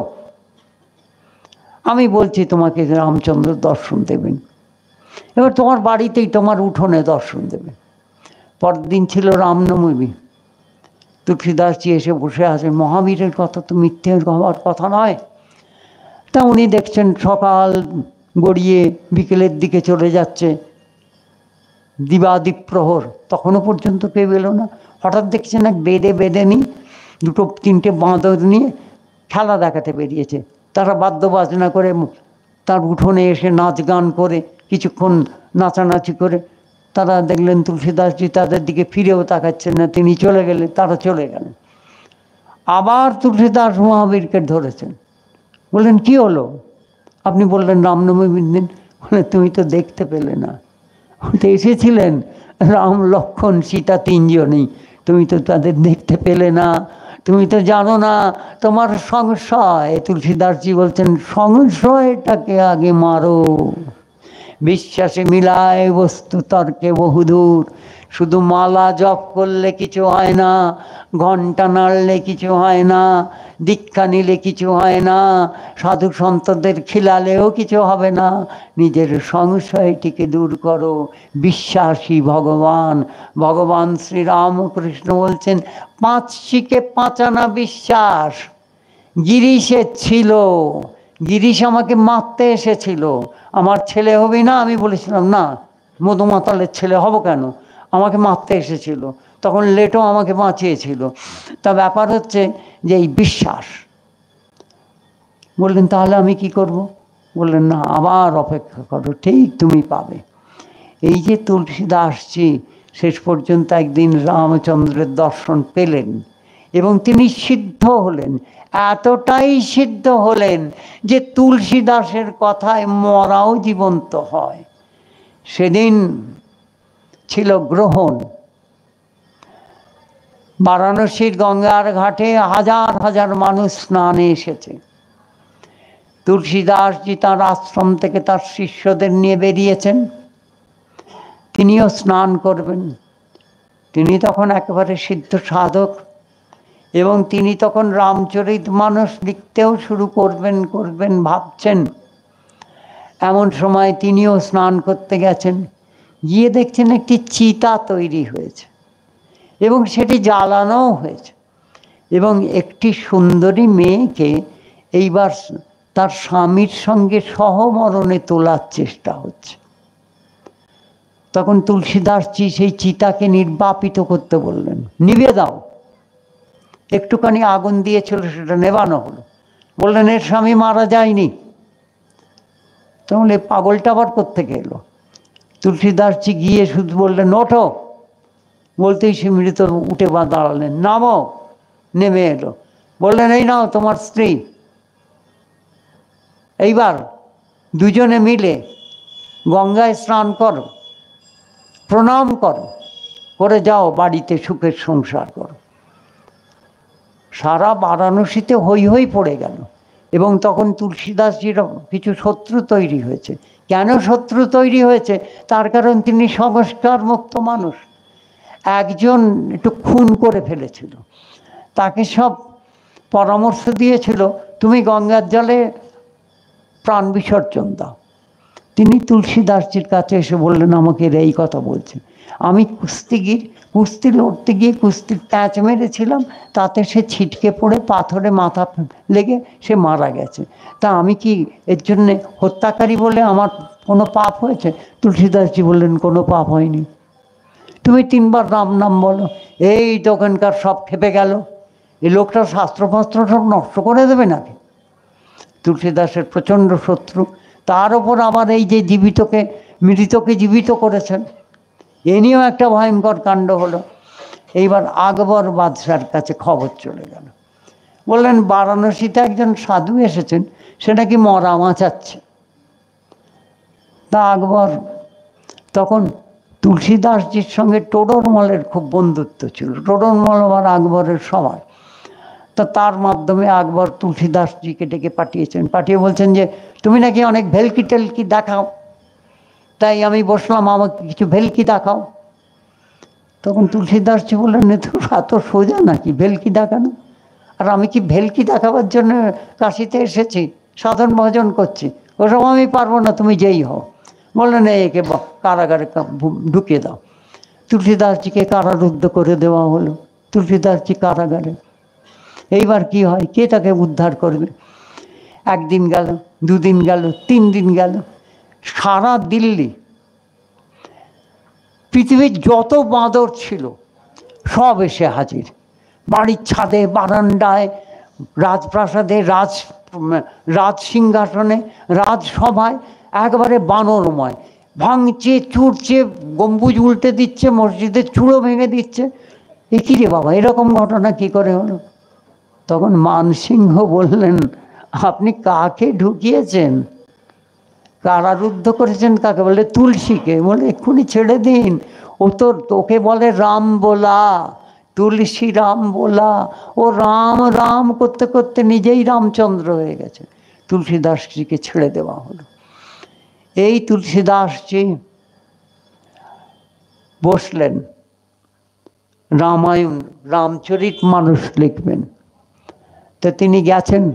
আমি বলছি তোমাকে রামচন্দ্র দর্শন দেবেন, এবার তোমার বাড়িতেই তোমার উঠোনে দর্শন দেবে। পরদিন ছিল রামনবমী। তুলসীদাসজি এসে বসে আছেন, মহাবীরের কথা তো মিথ্যে হওয়ার কথা নয়। তা উনি দেখছেন সকাল গড়িয়ে বিকেলের দিকে চলে যাচ্ছে, দিবাদিক প্রহর, তখনও পর্যন্ত কেউ এলো না। হঠাৎ দেখছেন এক বেদে বেদেনি দুটো তিনটে বাঁদর নিয়ে খেলা দেখাতে বেরিয়েছে। তারা বাদ্য বাজনা করে তার উঠোনে এসে নাচ গান করে কিছুক্ষণ নাচানাচি করে তারা দেখলেন তুলসীদাসজি তাদের দিকে ফিরেও তাকাচ্ছেন না, তিনি চলে গেলেন, তারা চলে গেলেন। আবার তুলসীদাস মহাবীরকে ধরেছেন, বললেন কি হলো? আপনি বললেন রামনবমীর দিন। বলে তুমি তো দেখতে পেলে না, তো এসেছিলেন রাম লক্ষ্মণ সীতা তিনজনই, তুমি তো তাদের দেখতে পেলে না, তুমি তো জানো না, তোমার সংশয়। তুলসীদাসজি বলছেন সংশয়টাকে আগে মারো, বিশ্বাসে মিলায় বস্তু তর্কে বহুদূর। শুধু মালা জপ করলে কিছু হয় না, ঘণ্টা নাড়লে কিছু হয় না, দীক্ষা নিলে কিছু হয় না, সাধু সন্তদের খিলালেও কিছু হবে না। নিজের সংশয়টিকে দূর করো, বিশ্বাসী ভগবান। ভগবান শ্রীরামকৃষ্ণ বলছেন পাঁচ শিকে পাঁচানা বিশ্বাস। গিরিশে ছিল, গিরিশ আমাকে মারতে এসেছিল, আমার ছেলে হবি না? আমি বলেছিলাম না, মধুমাতালের ছেলে হব কেন, আমাকে মারতে এসেছিল, তখন লেটো আমাকে বাঁচিয়েছিল। তা ব্যাপার হচ্ছে যে এই বিশ্বাস। বললেন তাহলে আমি কি করব? বললেন না, আবার অপেক্ষা করো, ঠিক তুমি পাবে। এই যে তুলসীদাসজি শেষ পর্যন্ত একদিন রামচন্দ্রের দর্শন পেলেন এবং তিনি সিদ্ধ হলেন, এতটাই সিদ্ধ হলেন যে তুলসীদাসের কথায় মরাও জীবন্ত হয়। সেদিন ছিল গ্রহণ। বারাণসীর গঙ্গার ঘাটে হাজার হাজার মানুষ স্নানে এসেছে। তুলসীদাসজি তাঁর আশ্রম থেকে তার শিষ্যদের নিয়ে বেরিয়েছেন, তিনিও স্নান করবেন। তিনি তখন একেবারে সিদ্ধ সাধক এবং তিনি তখন রামচরিতমানস লিখতেও শুরু করবেন করবেন ভাবছেন। এমন সময় তিনিও স্নান করতে গেছেন, গিয়ে দেখছেন একটি চিতা তৈরি হয়েছে এবং সেটি জ্বালানোও হয়েছে এবং একটি সুন্দরী মেয়েকে এইবার তার স্বামীর সঙ্গে সহমরণে তোলার চেষ্টা হচ্ছে। তখন তুলসীদাসজি সেই চিতাকে নির্বাপিত করতে বললেন, নিভে দাও। একটুখানি আগুন দিয়েছিল, সেটা নেবানো হলো। বললেন এর স্বামী মারা যায়নি। তাহলে পাগলটা আবার কোত্থেকে এলো? তুলসীদাসজি গিয়ে শুধু বললেন ওঠো, বলতেই সে মৃত উঠে বা দাঁড়ালেন, নামো। নেমে এলো, বললেন এই নাও তোমার স্ত্রী। এইবার দুজনে মিলে গঙ্গায় স্নান করো, প্রণাম করো, করে যাও বাড়িতে সুখের সংসার করো। সারা বারাণসীতে হই হই পড়ে গেল এবং তখন তুলসীদাসজির কিছু শত্রু তৈরি হয়েছে। কেন শত্রু তৈরি হয়েছে? তার কারণ তিনি সংস্কার মুক্ত মানুষ। একজন একটু খুন করে ফেলেছিল, তাকে সব পরামর্শ দিয়েছিল তুমি গঙ্গার জলে প্রাণ বিসর্জন দাও। তিনি তুলসীদাসজির কাছে এসে বললেন আমাকে এই কথা বলছে, আমি কুস্তিগির, কুস্তি লড়তে গিয়ে কুস্তির প্যাঁচ মেরেছিলাম, তাতে সে ছিটকে পড়ে পাথরে মাথা লেগে সে মারা গেছে। তা আমি কি এর জন্যে হত্যাকারী বলে আমার কোনো পাপ হয়েছে? তুলসীদাসজি বললেন কোনো পাপ হয়নি, তুমি তিনবার রাম নাম বলো। এই তখনকার সব খেপে গেল, এই লোকটা শাস্ত্রফাস্ত্র সব নষ্ট করে দেবে নাকি? তুলসীদাসের প্রচণ্ড শত্রু, তার ওপর আবার এই যে জীবিতকে মৃতকে জীবিত করেছেন, এ নিয়েও একটা ভয়ঙ্কর কাণ্ড হলো। এইবার আকবর বাদশার কাছে খবর চলে গেল, বললেন বারাণসীতে একজন সাধু এসেছেন, সে নাকি মরা বাঁচাচ্ছে। তা আকবর তখন তুলসীদাসজির সঙ্গে টোডরমলের খুব বন্ধুত্ব ছিল। টোডরমল আবার আকবরের সবার। তা তার মাধ্যমে আকবর তুলসীদাসজিকে ডেকে পাঠিয়েছেন, পাঠিয়ে বলছেন যে তুমি নাকি অনেক ভেলকি টেলকি দেখাও, তাই আমি বসলাম, আমাকে কিছু ভেলকি দেখাও। তখন তুলসীদাসজি বললেন এ তো এত সোজা নাকি ভেলকি দেখানো, আর আমি কি ভেলকি দেখাবার জন্য কাশিতে এসেছি, সাধন ভজন করছি, ওসব আমি পারবো না, তুমি যেই হও। বললেন একে কারাগারে ঢুকিয়ে দাও। তুলসীদাসজিকে কারারুদ্ধ করে দেওয়া হলো। তুলসীদাসজি কারাগারে। এইবার কি হয়, কে তাকে উদ্ধার করবে? একদিন গেল, দুদিন গেল, তিন দিন গেল, সারা দিল্লি পৃথিবীর যত বাঁদর ছিল সব এসে হাজির, বাড়ির ছাদে, বারান্দায়, রাজপ্রাসাদে, রাজ রাজ সিংহাসনে, রাজসভায়, একবারে বানরময়। ভাঙছে, চুরছে, গম্বুজ উল্টে দিচ্ছে, মসজিদের চূড়ো ভেঙে দিচ্ছে। এ কী রে বাবা, এরকম ঘটনা কি করে হলো? তখন মানসিংহ বললেন আপনি কাকে ঢুকিয়েছেন, কারারুদ্ধ করেছেন কাকে? বলে তুলসীকে। বলে এক্ষুনি ছেড়ে দিন, ও তো তোকে বলে রাম বোলা, তুলসী রাম বোলা। ও রাম রাম করতে করতে নিজেই রামচন্দ্র হয়ে গেছে। তুলসীদাসজিকে ছেড়ে দেওয়া হলো। এই তুলসীদাসজি বসলেন রামায়ণ, রামচরিত মানস লিখবেন। তো তিনি গেছেন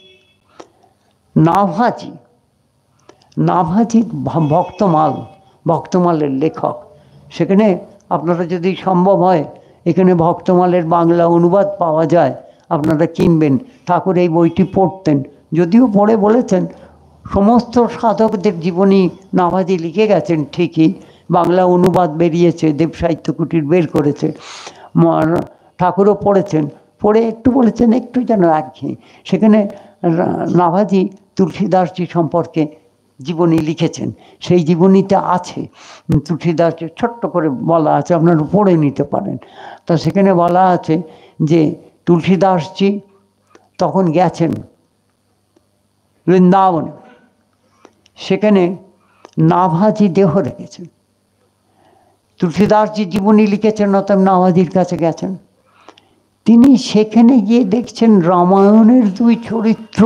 নাভাজি, নাভাজি ভক্তমাল, ভক্তমালের লেখক। সেখানে আপনারা যদি সম্ভব হয়, এখানে ভক্তমালের বাংলা অনুবাদ পাওয়া যায়, আপনারা কিনবেন। ঠাকুর এই বইটি পড়তেন, যদিও পড়ে বলেছেন সমস্ত সাধকদের জীবনী নাভাজি লিখে গেছেন ঠিকই, বাংলা অনুবাদ বেরিয়েছে, দেব সাহিত্য কুটির বের করেছে, ঠাকুরও পড়েছেন, পড়ে একটু বলেছেন একটু যেন একঘেয়ে। সেখানে নাভাজি তুলসীদাসজি সম্পর্কে জীবনী লিখেছেন, সেই জীবনীতে আছে তুলসীদাসজি ছোট্ট করে বলা আছে, আপনারা পড়ে নিতে পারেন। তা সেখানে বলা আছে যে তুলসীদাসজি তখন গেছেন বৃন্দাবনে, সেখানে নাভাজি দেহ রেখেছেন। তুলসীদাসজি জীবনী লিখেছেন, অতএব নাভাজির কাছে গেছেন। তিনি সেখানে গিয়ে দেখছেন রামায়ণের দুই চরিত্র,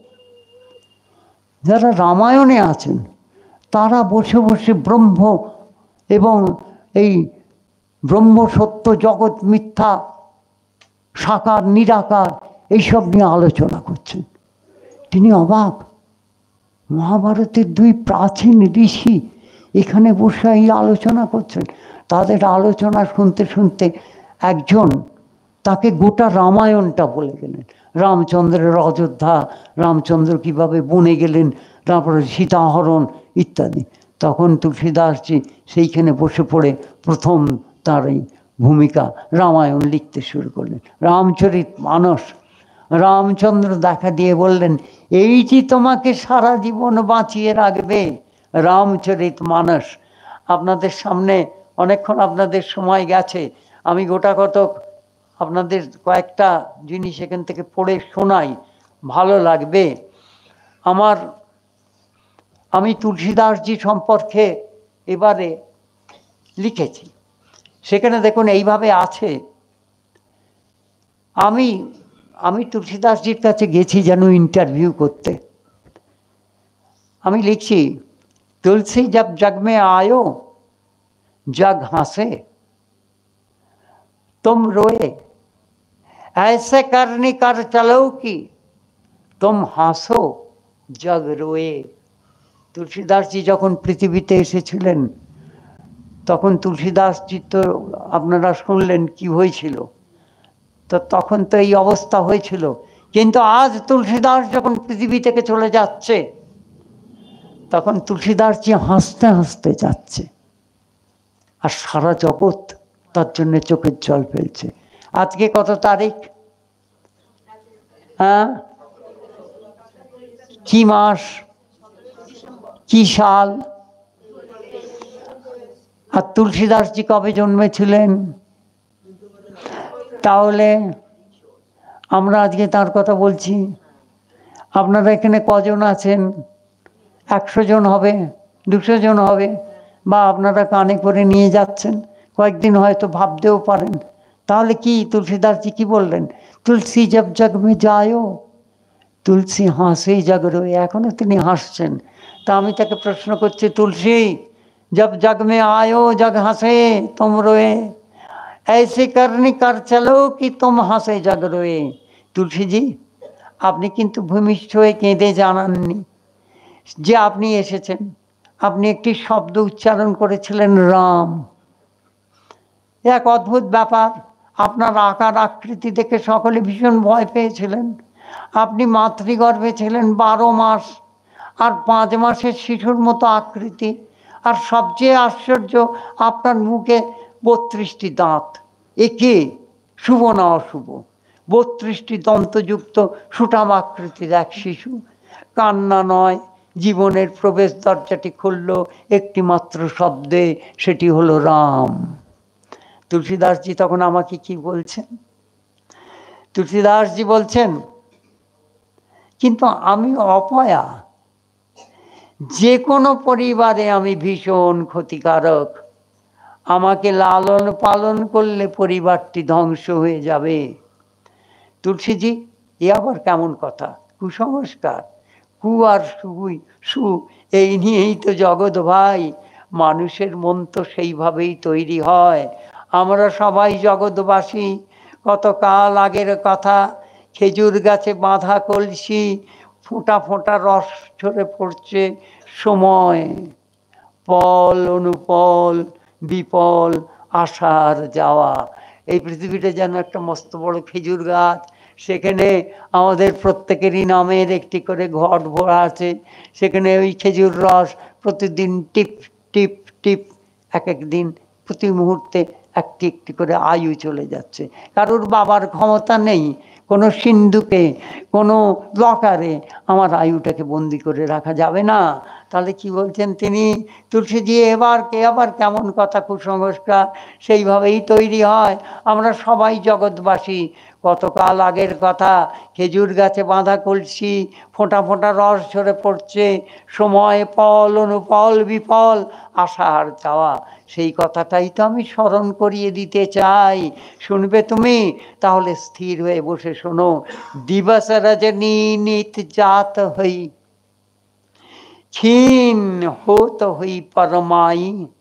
যারা রামায়ণে আছেন, তারা বসে বসে ব্রহ্ম এবং এই ব্রহ্ম সত্য, জগৎ মিথ্যা, সাকার নিরাকার, এইসব নিয়ে আলোচনা করছেন। তিনি অবাক, মহাভারতের দুই প্রাচীন ঋষি এখানে বসে এই আলোচনা করছেন। তাদের আলোচনা শুনতে শুনতে একজন তাকে গোটা রামায়ণটা বলে গেলেন, রামচন্দ্রের অযোধ্যা, রামচন্দ্র কিভাবে বনে গেলেন, তারপরে সীতাহরণ ইত্যাদি। তখন তুলসীদাসজি সেইখানে বসে পড়ে প্রথম তার এই ভূমিকা রামায়ণ লিখতে শুরু করলেন, রামচরিত মানস। রামচন্দ্র দেখা দিয়ে বললেন এইটি তোমাকে সারা জীবন বাঁচিয়ে রাখবে, রামচরিত মানস। আপনাদের সামনে অনেকক্ষণ আপনাদের সময় গেছে, আমি গোটা কতক আপনাদের কয়েকটা জিনিস এখান থেকে পড়ে শোনাই, ভালো লাগবে আমার। আমি তুলসীদাসজি সম্পর্কে এবারে লিখেছি, সেখানে দেখুন এইভাবে আছে। আমি আমি তুলসীদাসজির কাছে গেছি যেন ইন্টারভিউ করতে। আমি লিখছি तुलसी जब जग में आयो जग हंसे, तुम रोए ऐसे करनी कर चलो कि तुम हासो जग रोए। তুলসীদাসজি যখন পৃথিবীতে এসেছিলেন তখন তুলসীদাসজি তো আপনারা শুনলেন কি হয়েছিল, তো তখন তো এই অবস্থা হয়েছিল। কিন্তু আজ তুলসীদাস যখন পৃথিবী থেকে চলে যাচ্ছে তখন তুলসীদাসজি হাসতে হাসতে যাচ্ছে, আর সারা জগৎ তার জন্য চোখের জল ফেলছে। আজকে কত তারিখ? হ্যাঁ, কি মাস, কি সাল? আর তুলসীদাসজি কবে জন্মেছিলেন? তাহলে আমরা আজকে তার কথা বলছি। আপনারা এখানে কজন আছেন? একশো জন হবে, দুশো জন হবে, বা আপনারা কানে করে নিয়ে যাচ্ছেন, কয়েকদিন হয়তো ভাবতেও পারেন। তাহলে কি তুলসীদাসজি কি বললেন? তুলসী জব জগ মে যায়ও তুলসী হাসে জগ রোয়ে। এখনো তিনি হাসছেন। তা আমি তাকে প্রশ্ন করছি, তুলসী जब जग में आयो जग हंसे तुम रोए, ऐसे करनी कर चलो कि तुम हंसे जग रोए। তুলসীজি, আপনি কিন্তু ভূমিষ্ঠ হয়ে কেঁদে জানাননি যে আপনি এসেছেন। আপনি একটি শব্দ উচ্চারণ করেছিলেন, রাম। এক অদ্ভুত ব্যাপার, আপনার আকার আকৃতি দেখে সকলে ভীষণ ভয় পেয়েছিলেন। আপনি মাতৃগর্ভে ছিলেন বারো মাস, আর পাঁচ মাসের শিশুর মতো আকৃতি। আর সবচেয়ে আশ্চর্য, আপনার মুখে বত্রিশটি দাঁত। এ কে, শুভ না অশুভ? বত্রিশটি দন্তযুক্ত সুঠাম আকৃতির এক শিশু। কান্না নয়, জীবনের প্রবেশ দরজাটি খুলল একটি মাত্র শব্দে, সেটি হলো রাম। তুলসীদাসজি তখন আমাকে কি বলছেন? তুলসীদাসজি বলছেন, কিন্তু আমি অপয়া, যে কোনো পরিবারে আমি ভীষণ ক্ষতিকারক। আমাকে লালন পালন করলে পরিবারটি ধ্বংস হয়ে যাবে। তুলসীজি, এ আবার কেমন কথা? কুসংস্কার। কু আর সুই সু এই নিয়েই তো জগৎ ভাই। মানুষের মন তো সেইভাবেই তৈরি হয়। আমরা সবাই জগৎবাসী। কতকাল আগের কথা, খেজুর গাছে বাঁধা কলসি, ফোঁটা ফোঁটা রস ঝরে পড়ছে। সময় পল অনুপল বিপল আসার যাওয়া। এই পৃথিবীটা যেন একটা মস্ত বড় খেজুর গাছ। সেখানে আমাদের প্রত্যেকেরই নামের একটি করে ঘট ভরা আছে। সেখানে ওই খেজুর রস প্রতিদিন টিপ টিপ টিপ, এক এক দিন প্রতি মুহূর্তে একটি একটি করে আয়ু চলে যাচ্ছে। কারোর বাবার ক্ষমতা নেই কোনো সিন্ধুকে, কোনো লকারে আমার আয়ুটাকে বন্দি করে রাখা যাবে না। তাহলে কি বলছেন তিনি? তুলসীজি, এবার কে আবার কেমন কথা? কুসংস্কার সেইভাবেই তৈরি হয়। আমরা সবাই জগৎবাসী। কতকাল আগের কথা, খেজুর গাছে বাঁধা কলসি, ফোঁটা ফোঁটা রস ঝরে পড়ছে। সময় পল অনুপল বিপল আসার যাওয়া। সেই কথাটাই তো আমি স্মরণ করিয়ে দিতে চাই। শুনবে তুমি? তাহলে স্থির হয়ে বসে শোনো। দিবস রজনী নিত जात হই, क्षीण होत हुई परमाई,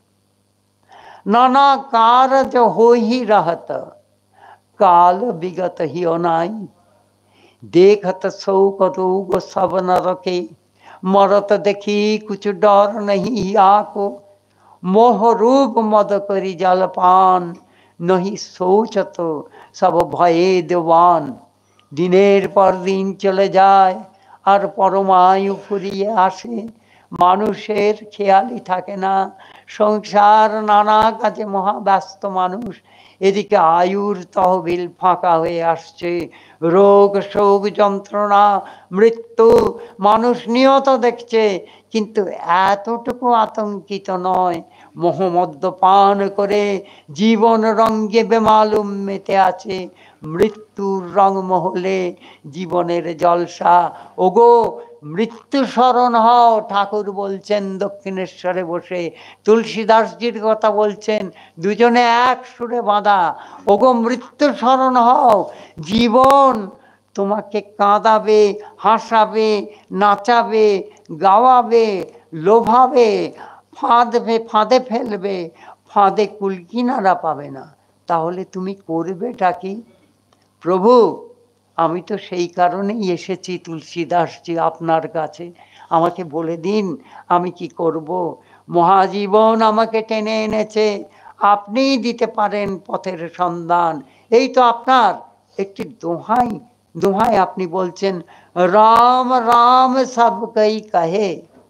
नाना कारज हो ही रहत, काल विगत ही अनाई। देखत शोक रोग सब नरके, मरत देखी कुछ डर नहीं आको। मोह रूप मद करी जलपान, नहीं सोचत सब भये देवान। दिनेर पर दिन चले जाए আর পরমায়ু ফুরিয়ে আসে। মানুষের খেয়ালই থাকে না। সংসার নানা কাজে মহাব্যস্ত মানুষ। এদিকে আয়ুর তহবিল ফাঁকা হয়ে আসছে। রোগ শোক যন্ত্রণা মৃত্যু মানুষ নিয়ত দেখছে, কিন্তু এতটুকু আতঙ্কিত নয়। মোহমদ্যপান করে জীবন রঙ্গে বেমালুম মেতে আছে। মৃত্যুর রং মহলে জীবনের জলসা। ওগো মৃত্যু স্মরণ হও, ঠাকুর বলছেন দক্ষিণেশ্বরে বসে। তুলসীদাসজির কথা বলছেন, দুজনে এক সুরে বাঁধা। ওগো মৃত্যু স্মরণ হও, জীবন তোমাকে কাঁদাবে, হাসাবে, নাচাবে, গাওয়াবে, লোভাবে, ফাঁদবে, ফাঁদে ফেলবে, ফাঁদে কুলকিনারা পাবে না। তাহলে তুমি করবেটা কি? প্রভু, আমি তো সেই কারণেই এসেছি তুলসীদাসজি আপনার কাছে। আমাকে বলে দিন আমি কি করব। মহাজীবন আমাকে টেনে এনেছে, আপনিই দিতে পারেন পথের সন্ধান। এই তো আপনার একটি দোহাই, দোহাই আপনি বলছেন, রাম রাম সব কই কহে,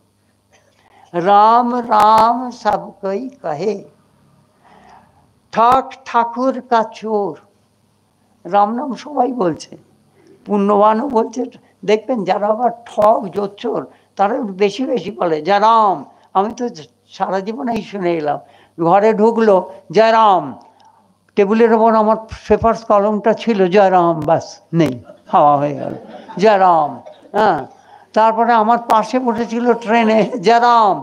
রাম রাম সব কই কহে, ঠাক ঠাকুর কা চোর। রাম নাম সবাই বলছে, পুণ্যবানও বলছে। দেখবেন যারা আবার ঠক জোচ্চোর তারা বেশি বেশি বলে জয় রাম। আমি তো সারা জীবন এই শুনে এলাম। ঘরে ঢুকলো জয় রাম, টেবিলের ওপর আমার পেপার্স কলমটা ছিল জয় রাম, বাস নেই, হাওয়া হয়ে গেল জয় রাম। হ্যাঁ, তারপরে আমার পাশে বসেছিল ট্রেনে জয় রাম,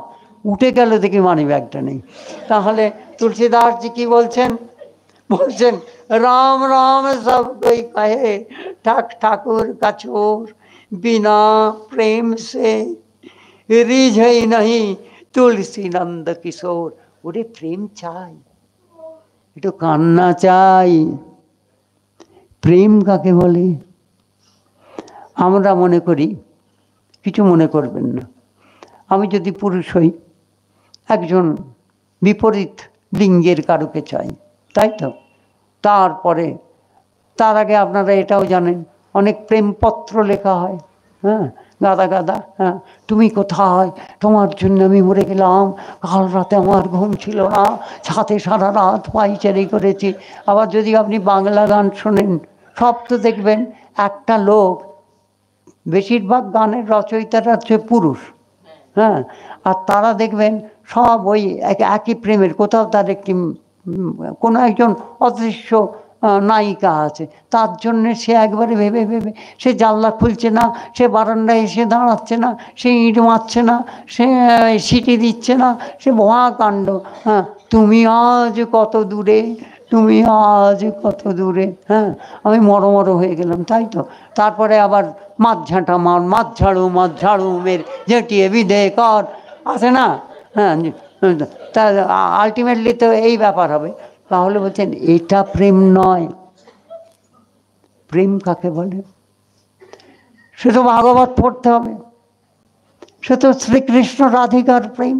উঠে গেল দেখি মানি ব্যাগটা নেই। তাহলে তুলসীদাসজি কি বলছেন? বলছেন রাম রাম সব कोई कहे ठाक ठाकुर का छोर बिना प्रेम से रिझई नहीं তুলসী নন্দ কিশোর। ওরে প্রেম চাই, একটু কান্না চাই। প্রেম কাকে বলে? আমরা মনে করি, কিছু মনে করবেন না, আমি যদি পুরুষ হই একজন বিপরীত লিঙ্গের কারুকে চাই, তাই তো? তারপরে তার আগে আপনারা এটাও জানেন অনেক প্রেমপত্র লেখা হয়, হ্যাঁ, গাদা গাদা, হ্যাঁ, তুমি কোথায়, তোমার জন্য আমি মরে গেলাম, কাল রাতে আমার ঘুম ছিল না, ছাতে সারা রাত পাইচারি করেছি। আবার যদি আপনি বাংলা গান শোনেন, সব তো দেখবেন একটা লোক, বেশিরভাগ গানের রচয়িতারা হচ্ছে পুরুষ, হ্যাঁ, আর তারা দেখবেন সব ওই একই প্রেমের, কোথাও তার একটি কোনো একজন অদৃশ্য নায়িকা আছে, তার জন্যে সে একবারে ভেবে ভেবে সে জানলা খুলছে না, সে বারান্দায় এসে দাঁড়াচ্ছে না, সে ইট মারছে না, সে সিটি দিচ্ছে না, সে মহাকাণ্ড। হ্যাঁ, তুমি আজ কত দূরে, তুমি আজ কত দূরে, হ্যাঁ, আমি মরো মরো হয়ে গেলাম, তাই তো? তারপরে আবার মাছ ঝাঁটা মার, মাছ ঝাড়ু মাছ ঝাড়ু মের ঝেঁটিয়ে বিদে কর, আছে না? হ্যাঁ, তা আলটিমেটলি তো এই ব্যাপার হবে। তাহলে বলছেন এটা প্রেম নয়। প্রেম কাকে বলে? সে তো ভাগবত পড়তে হবে, সে তো শ্রীকৃষ্ণ রাধিকার প্রেম,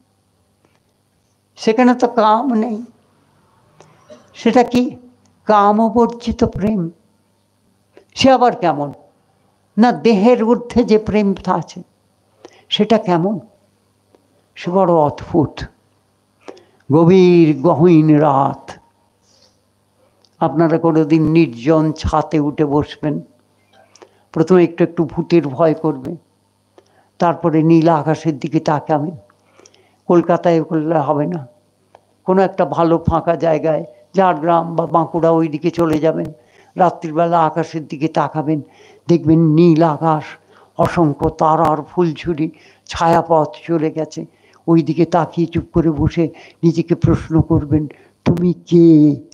সেখানে তো কাম নেই। সেটা কি? কামবর্জিত প্রেম। সে আবার কেমন? না, দেহের ঊর্ধ্বে যে প্রেম আছে সেটা কেমন? সে বড় অদ্ভুত। গভীর গহীন রাত, আপনারা কোনোদিন নির্জন ছাতে উঠে বসবেন, প্রথমে একটু একটু ভূতের ভয় করবে, তারপরে নীল আকাশের দিকে তাকাবেন। কলকাতায় করলে হবে না, কোনো একটা ভালো ফাঁকা জায়গায়, ঝাড়গ্রাম বা বাঁকুড়া, ওই দিকে চলে যাবেন, রাত্রিবেলা আকাশের দিকে তাকাবেন, দেখবেন নীল আকাশ, অসংখ্য তারার ফুলঝুরি, ছায়াপথ চলে গেছে। ওই দিকে তাকিয়ে চুপ করে বসে নিজেকে প্রশ্ন করবেন, তুমি কে?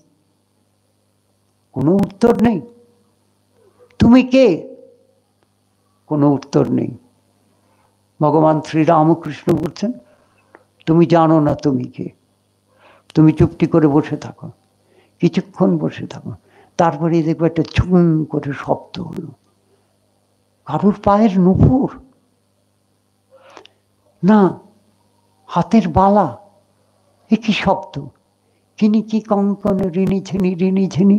কোনো উত্তর নেই। তুমি কে? কোনো উত্তর নেই। ভগবান শ্রীরামকৃষ্ণ বলছেন, তুমি জানো না তুমি কে, তুমি চুপটি করে বসে থাকো, কিছুক্ষণ বসে থাকো, তারপরে দেখবে একটা ঝুম করে শব্দ হলো, কারুর পায়ের নুপুর না, হাতের বালা, এ কি শব্দ, কিনি কি কঙ্কন ঋণী ঝিনি ঋণী ঝিনি।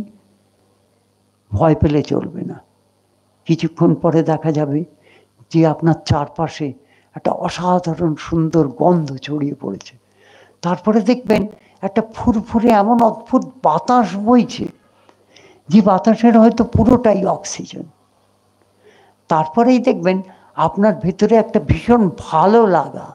ভয় পেলে চলবে না। কিছুক্ষণ পরে দেখা যাবে যে আপনার চারপাশে একটা অসাধারণ সুন্দর গন্ধ ছড়িয়ে পড়েছে। তারপরে দেখবেন একটা ফুরফুরে এমন অদ্ভুত বাতাস বইছে, যে বাতাসের হয়তো পুরোটাই অক্সিজেন। তারপরেই দেখবেন আপনার ভেতরে একটা ভীষণ ভালো লাগা,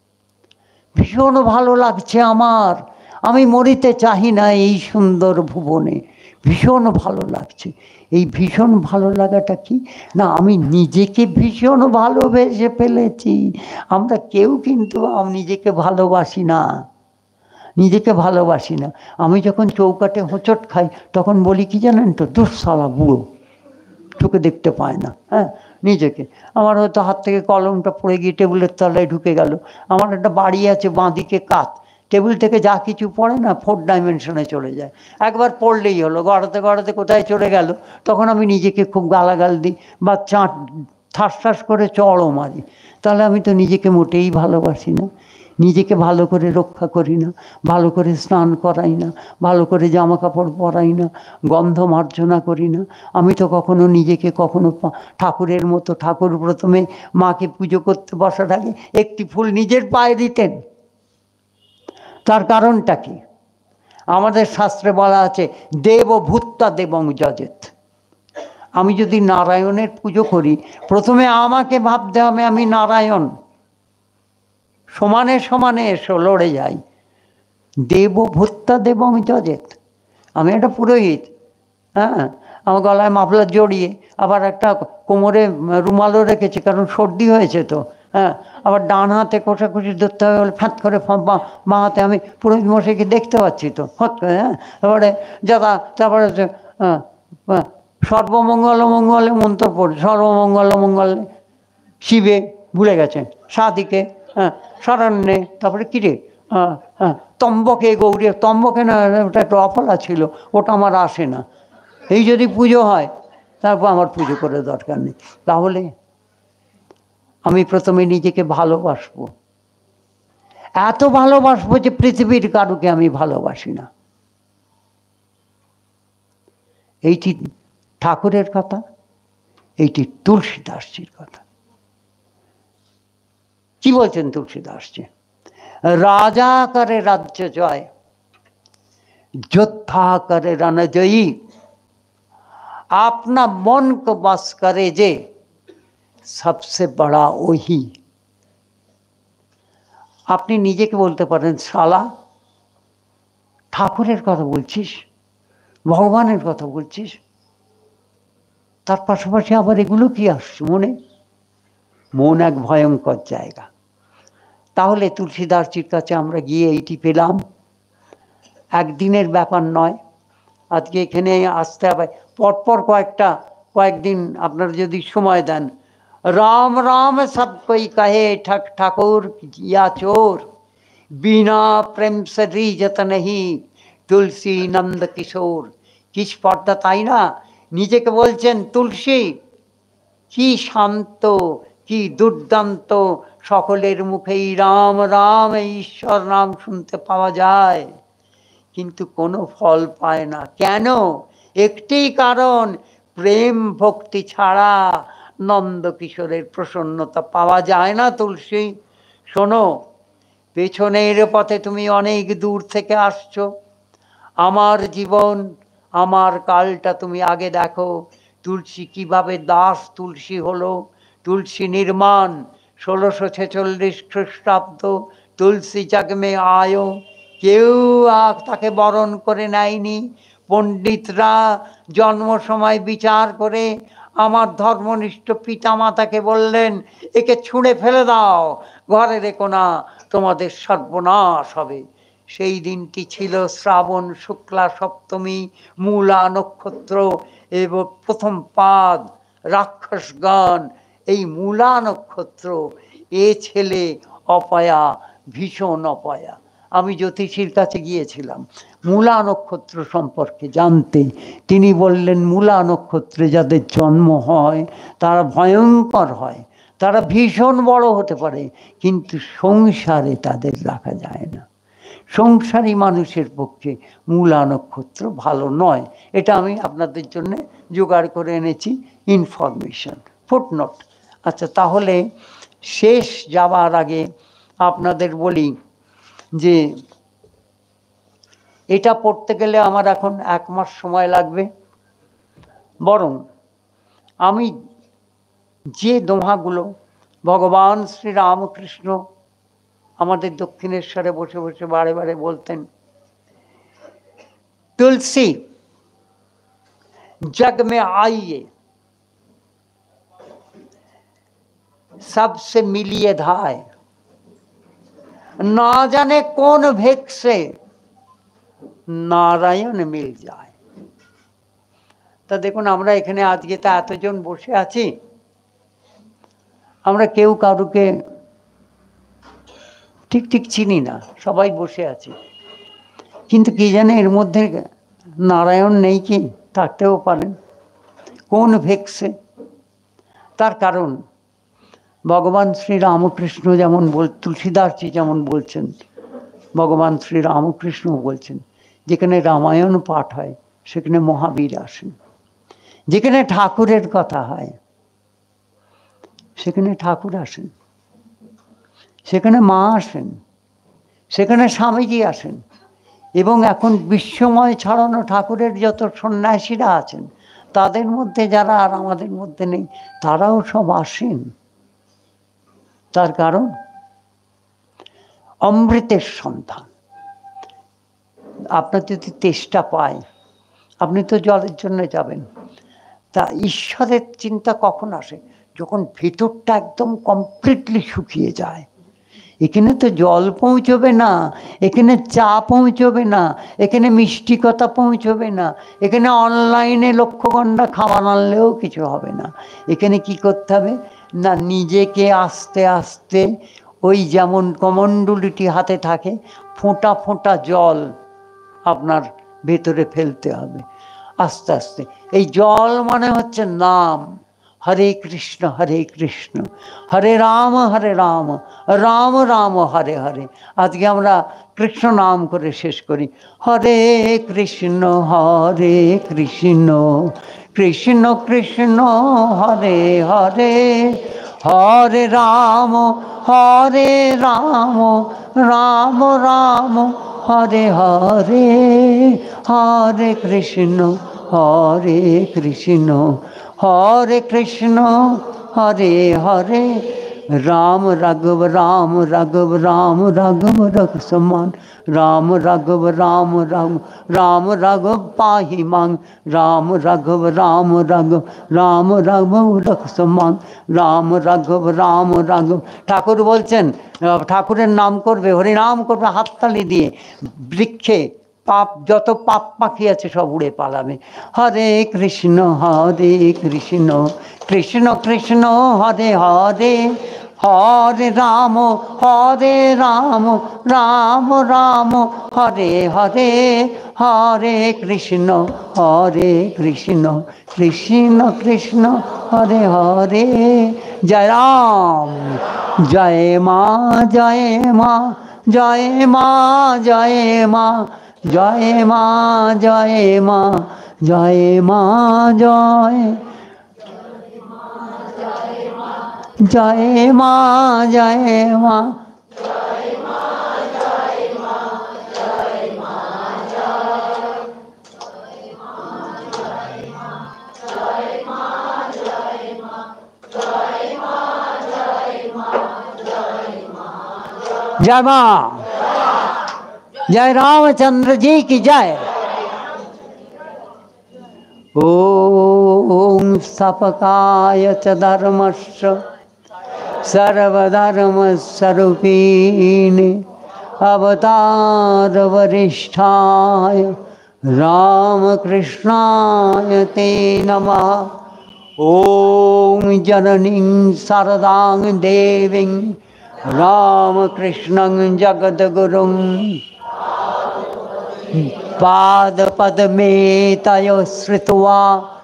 ভীষণ ভালো লাগছে আমার, আমি মরিতে চাহি না এই সুন্দর ভুবনে, ভীষণ ভালো লাগছে। এই ভীষণ ভালো লাগাটা কি না, আমি নিজেকে ভীষণ ভালোবেসে ফেলেছি। আমরা কেউ কিন্তু নিজেকে ভালোবাসি না, নিজেকে ভালোবাসি না। আমি যখন চৌকাঠে হোঁচট খাই তখন বলি কি জানেন তো, দুঃসালা বুড়ো, চোখে দেখতে পায় না, হ্যাঁ, নিজেকে। আমার হয়তো হাত থেকে কলমটা পড়ে গিয়ে টেবিলের তলায় ঢুকে গেল। আমার একটা বাড়ি আছে বাঁদিকে কাত, টেবিল থেকে যা কিছু পড়ে না ফোর ডাইমেনশনে চলে যায়, একবার পড়লেই হলো, গড়াতে গড়াতে কোথায় চলে গেল। তখন আমি নিজেকে খুব গালাগাল দিই বা চাঁট ঠাস ঠাস করে চড়ও মারি। তাহলে আমি তো নিজেকে মোটেই ভালোবাসি না, নিজেকে ভালো করে রক্ষা করি না, ভালো করে স্নান করাই না, ভালো করে জামা কাপড় পরাই না, গন্ধ মার্জনা করি না। আমি তো কখনো নিজেকে কখনো ঠাকুরের মতো, ঠাকুর প্রথমে মাকে পুজো করতে বসার আগে একটি ফুল নিজের পায়ে দিতেন। তার কারণটা কি? আমাদের শাস্ত্রে বলা আছে দেব ভূত্তা দেবং যজেত। আমি যদি নারায়ণের পুজো করি, প্রথমে আমাকে ভাবতে হবে আমি নারায়ণ। সমানে সমানে এসো, লড়ে যাই। দেব ভূত্তা দেবং যজেত। আমি একটা পুরোহিত, হ্যাঁ, আমার গলায় মাফলার জড়িয়ে আবার একটা কোমরে রুমালও রেখেছি, কারণ সর্দি হয়েছে তো, হ্যাঁ, আবার ডান হাতে কোষাকুষি ধরতে হবে বলে ফ্যাঁত করে বাঁ হাতে আমি পুরোহিত মশাইকে দেখতে পাচ্ছি তো ফট করে। হ্যাঁ, তারপরে যারা তারপরে হ্যাঁ সর্বমঙ্গল মঙ্গলে মন্ত্র পড়ে, সর্বমঙ্গল মঙ্গলে শিবে ভুলে গেছেন, সাদিকে হ্যাঁ শরণ্যে, তারপরে কিরে হ্যাঁ হ্যাঁ তম্বকে গৌরী, তম্বকে না ওটা একটা অফলা ছিল, ওটা আমার আসে না। এই যদি পুজো হয় তারপর আমার পুজো করে দরকার নেই। তাহলে আমি প্রথমে নিজেকে ভালোবাসবো, এত ভালোবাসবো যে পৃথিবীর কারুকে আমি ভালোবাসি না। এইটি ঠাকুরের কথা, এইটি তুলসীদাসজির কথা। কি বলছেন তুলসীদাসজি? রাজা করে রাজ্য জয়, যোদ্ধা করে রণজয়ী, अपना मन को बस करे जे सबसे बड़ा वही। আপনি নিজেকে বলতে পারেন শালা, ঠাকুরের কথা বলছিস, ভগবানের কথা বলছিস, তার পাশাপাশি আবার এগুলো কি আসছে মনে? মন এক ভয়ঙ্কর জায়গা। তাহলে তুলসীদাসজির কাছে আমরা গিয়ে এইটি পেলাম। একদিনের ব্যাপার নয়, আজকে এখানে আসতে হবে পরপর কয়েকটা কয়েকদিন আপনারা যদি সময় দেন। রাম রাম সব কই কহে ঠক ঠাকুর ইয়া চোর, বিনা প্রেম সে রিজত নেহি তুলসী নন্দ কিশোর। কি স্পর্ধা, তাই না? নিজেকে বলছেন তুলসী, কি শান্ত, কি দুর্দান্ত, সকলের মুখেই রাম রাম ঈশ্বর নাম শুনতে পাওয়া যায়, কিন্তু কোনো ফল পায় না। কেন? একটি কারণ, প্রেম ভক্তি ছাড়া নন্দ কিশোরের প্রসন্নতা পাওয়া যায় না। তুলসী শোনো, পেছনের পথে তুমি অনেক দূর থেকে আসছো, আমার জীবন আমার কালটা তুমি আগে দেখো। তুলসী কিভাবে দাস তুলসী হলো। তুলসী নির্মাণ ষোলোশো ছেচল্লিশ খ্রিস্টাব্দ, তুলসী জগমে আয়ো, কেউ তাকে বরণ করে নেয়নি। পণ্ডিতরা জন্ম সময় বিচার করে আমার ধর্মনিষ্ঠ পিতামাতাকে বললেন, একে ছুঁড়ে ফেলে দাও, ঘরে রেখো না, তোমাদের সর্বনাশ হবে। সেই দিনটি ছিল শ্রাবণ শুক্লা সপ্তমী, মূলা নক্ষত্র এবং প্রথম পাদ রাক্ষসগণ। এই মূলা নক্ষত্র, এ ছেলে অপয়া, ভীষণ অপয়া। আমি জ্যোতিষীর কাছে গিয়েছিলাম মূলা নক্ষত্র সম্পর্কে জানতে। তিনি বললেন, মূলা নক্ষত্রে যাদের জন্ম হয় তারা ভয়ঙ্কর হয়, তারা ভীষণ বড় হতে পারে, কিন্তু সংসারে তাদের রাখা যায় না। সংসারী মানুষের পক্ষে মূলা নক্ষত্র ভালো নয়। এটা আমি আপনাদের জন্য জোগাড় করে এনেছি ইনফরমেশন, ফুটনোট। আচ্ছা, তাহলে শেষ যাবার আগে আপনাদের বলি যে এটা পড়তে গেলে আমার এখন এক মাস সময় লাগবে, বরং আমি যে দোহাগুলো ভগবান শ্রী রামকৃষ্ণ আমাদের দক্ষিণেশ্বরে বসে বসে বারে বারে বলতেন, तुलसी जग में आइए, सबसे मिलिए धाय, ना जाने कौन भेक से নারায়ণ মিল যায়। তা দেখুন, আমরা এখানে আজকে তা এতজন বসে আছি, আমরা কেউ কারুকে ঠিক ঠিক চিনি না, সবাই বসে আছি, কিন্তু কি জানে এর মধ্যে নারায়ণ নেই কি? থাকতেও পারেন। কোন ভেক্সে? তার কারণ ভগবান শ্রী রামকৃষ্ণ যেমন বল, তুলসীদাসজি যেমন বলছেন, ভগবান শ্রী রামকৃষ্ণ বলছেন, যেখানে রামায়ণ পাঠ হয় সেখানে মহাবীর আসেন, যেখানে ঠাকুরের কথা হয় সেখানে ঠাকুর আসেন, সেখানে মা আসেন, সেখানে স্বামীজি আসেন, এবং এখন বিশ্বময় ছড়ানো ঠাকুরের যত সন্ন্যাসীরা আছেন তাদের মধ্যে যারা আর আমাদের মধ্যে নেই তারাও সব আসেন। তার কারণ অমৃতের সন্ধান। আপনার যদি তেষ্টা পায়, আপনি তো জলের জন্য যাবেন, তা ঈশ্বরের চিন্তা কখন আসে? যখন ভেতরটা একদম কমপ্লিটলি শুকিয়ে যায়, এখানে তো জল পৌঁছবে না, এখানে চা পৌঁছবে না, এখানে মিষ্টি কথা পৌঁছবে না, এখানে অনলাইনে লক্ষ ঘন্টা খাবার আনলেও কিছু হবে না। এখানে কি করতে হবে না, নিজেকে আস্তে আস্তে ওই যেমন কমণ্ডলুটি হাতে থাকে, ফোঁটা ফোঁটা জল আপনার ভেতরে ফেলতে হবে আস্তে আস্তে। এই জল মানে হচ্ছে নাম, হরে কৃষ্ণ হরে কৃষ্ণ, হরে রাম হরে রাম, রাম রাম হরে হরে। আজকে আমরা কৃষ্ণ নাম করে শেষ করি, হরে কৃষ্ণ হরে কৃষ্ণ, কৃষ্ণ কৃষ্ণ হরে হরে, হরে রাম হরে রাম, রাম রাম হরে হরে, হরে কৃষ্ণ হরে কৃষ্ণ, হরে কৃষ্ণ হরে হরে, রাম রাঘব রাম রাঘব রাম রাঘব রঘ সমান, রাম রাঘব রাম রাম রাম রাঘব পাহি মাং, রাম রাঘব রাম রাঘব রাম রাঘব রঘ সমান, রাম রাঘব রাম রাঘব। ঠাকুর বলছেন ঠাকুরের নাম করবে, হরিনাম করবে হাততালি দিয়ে, বৃক্ষে পাপ যত পাপ পাখি আছে সব উড়ে পালাবে। হরে কৃষ্ণ হরে কৃষ্ণ, কৃষ্ণ কৃষ্ণ হরে হরে, হরে রাম হরে রাম, রাম রাম হরে হরে, হরে কৃষ্ণ হরে কৃষ্ণ, কৃষ্ণ কৃষ্ণ হরে হরে। জয় রাম, জয় মা জয় মা, জয় মা জয় মা, জয় মা জয় মা, জয় মা জয়, জয় মা জয় মা, जय मां, जय रामचंद्र जी की जय। ओम सपकाय च धर्मस्य सर्वधर्म स्वरूपिणे, अवतार वरिष्ठाय रामकृष्णाय ते नमः। ओम जननीं शारदां देवीं रामकृष्णं जगद्गुरुं, पादपद्मे तयो श्रुत्वा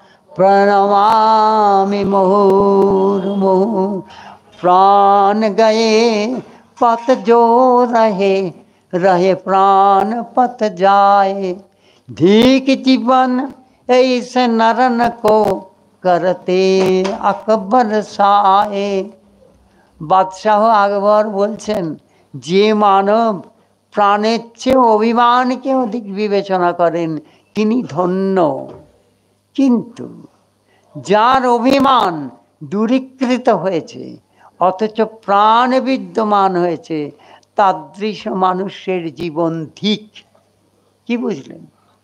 प्रणमामि मुहुर्मुहुः। प्राण गए पत जो रहे, रहे प्राण पत जाए, धीक जीवन ऐसे नरन को करते अकबर साए। বাদশাহ আকবর বলছেন, যে মানব প্রাণের চেয়ে অভিমানকে অধিক বিবেচনা করেন তিনি ধন্য, কিন্তু যার অভিমান দূরীকৃত হয়েছে অথচ প্রাণ বিদ্যমান হয়েছে তাদৃশ মানুষের জীবন ধিক। কি বুঝলেন?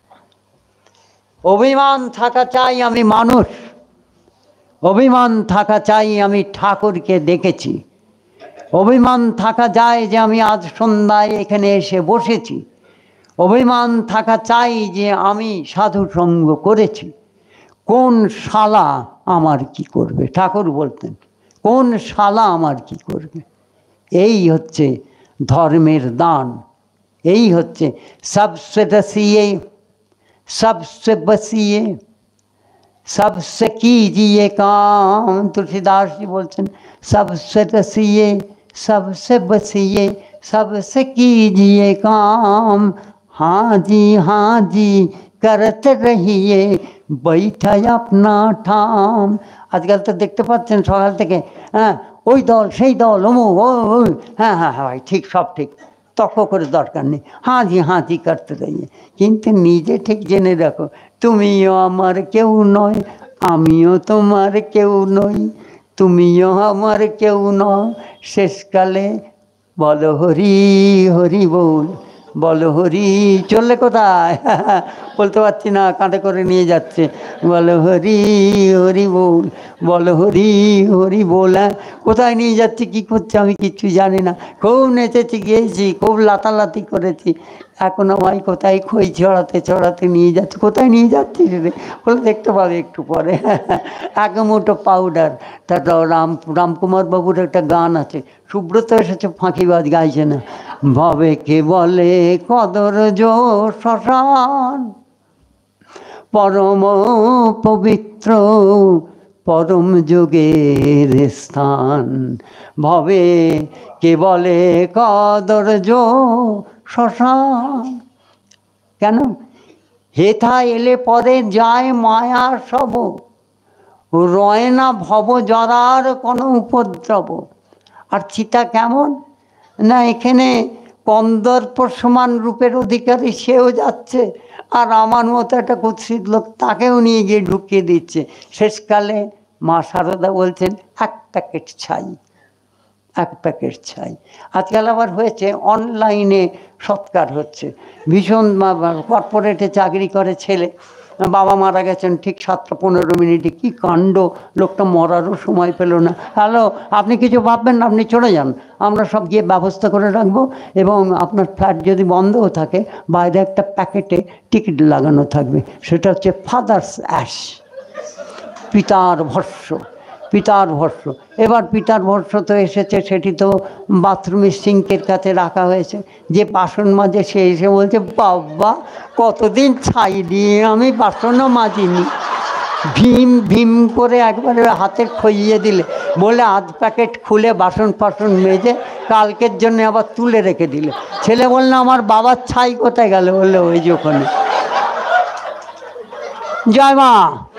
অভিমান থাকা চাই আমি মানুষ, অভিমান থাকা চাই আমি ঠাকুরকে দেখেছি, অভিমান থাকা যায় যে আমি আজ সন্ধ্যায় এখানে এসে বসেছি, অভিমান থাকা চাই যে আমি সাধু সঙ্গ করেছি। কোন শালা আমার কি করবে? ঠাকুর বলতেন কোন শালা আমার কি করবে। এই হচ্ছে ধর্মের দান, এই হচ্ছে সবসে রসিয়ে सबसे बसिए सबसे कीजिए काम। तुलसीदास जी बोलते हैं सबसे रसिए सबसे बसिए सबसे कीजिए काम। हाँ जी हाँ जी करते रहिए बैठा अपना ठाम। आजकल तो देखते पाচ্ছেন সকাল থেকে হ্যাঁ ওই দল সেই দল অমুক ওই হ্যাঁ হ্যাঁ হ্যাঁ ভাই ঠিক সব ঠিক, তর্ক করে দরকার নেই, हाँ जी हाँ जी करते रहिए। কিন্তু নিজে ঠিক জেনে রাখো তুমিও আমার কেউ নয়, আমিও তোমার কেউ নই, তুমিও আমার কেউ নয়। শেষকালে বলো হরি হরি বল, বলো হরি, চললে কোথায়? বলতে পারছি না, কাঁধে করে নিয়ে যাচ্ছে। বলো হরি হরি বল, বলো হরি হরি বল। হ্যাঁ, কোথায় নিয়ে যাচ্ছে, কি করছে আমি কিচ্ছু জানি না। খুব নেচেছি, গিয়েছি, খুব লাতালাতি করেছি। এখন আমায় কোথায় খই ছড়াতে ছড়াতে নিয়ে যাচ্ছে। কোথায় নিয়ে যাচ্ছি রে? বলে দেখতে পাবে একটু পরে। এক মুঠো পাউডার। তারপর রাম রামকুমার বাবুর একটা গান আছে, সুব্রত এসেছে, ফাঁকিবাজ গাইছে না। ভবে কে বলে কদর্য শ্মশান, পরম পবিত্র পরম যোগের স্থান। ভবে কে বলে কদর্য শ্মশান। কেন? হেথা এলে পরে যায় মায়া সব, রয় না ভব জরার কোনো উপদ্রব। আর চিতা কেমন না, এখানে কন্দর্প সমান রূপের অধিকারী সেও যাচ্ছে, আর আমার মতো একটা কুৎসিত লোক তাকেও নিয়ে গিয়ে ঢুকিয়ে দিচ্ছে। শেষকালে মা শারদা বলছেন এক প্যাকেট ছাই, এক প্যাকেট ছাই। আজকাল আবার হয়েছে অনলাইনে সৎকার হচ্ছে। ভীষণ কর্পোরেটে চাকরি করে ছেলে, বাবা মারা গেছেন ঠিক সাতটা পনেরো মিনিটে। কি কাণ্ড, লোকটা মরারও সময় পেল না। হ্যালো, আপনি কিছু ভাববেন না, আপনি চলে যান, আমরা সব গিয়ে ব্যবস্থা করে রাখবো। এবং আপনার ফ্ল্যাট যদি বন্ধও থাকে, বাইরে একটা প্যাকেটে টিকিট লাগানো থাকবে, সেটা হচ্ছে ফাদার্স অ্যাশ, পিতার ভস্য, পিতার ভস্য। এবার পিতার ভস্য তো এসেছে, সেটি তো বাথরুমের সিঙ্কের কাছে রাখা হয়েছে। যে বাসন মাজে সে এসে বলছে, বাবা কতদিন ছাই দিয়ে আমি বাসনও মাজিনি। ভীম ভীম করে একবারে হাতে খইয়ে দিলে, বলে আধ প্যাকেট খুলে বাসন ফাসন মেজে কালকের জন্য আবার তুলে রেখে দিলে। ছেলে বললো, আমার বাবার ছাই কোথায় গেল? বললো ওই যে ওখানে। জয় মা।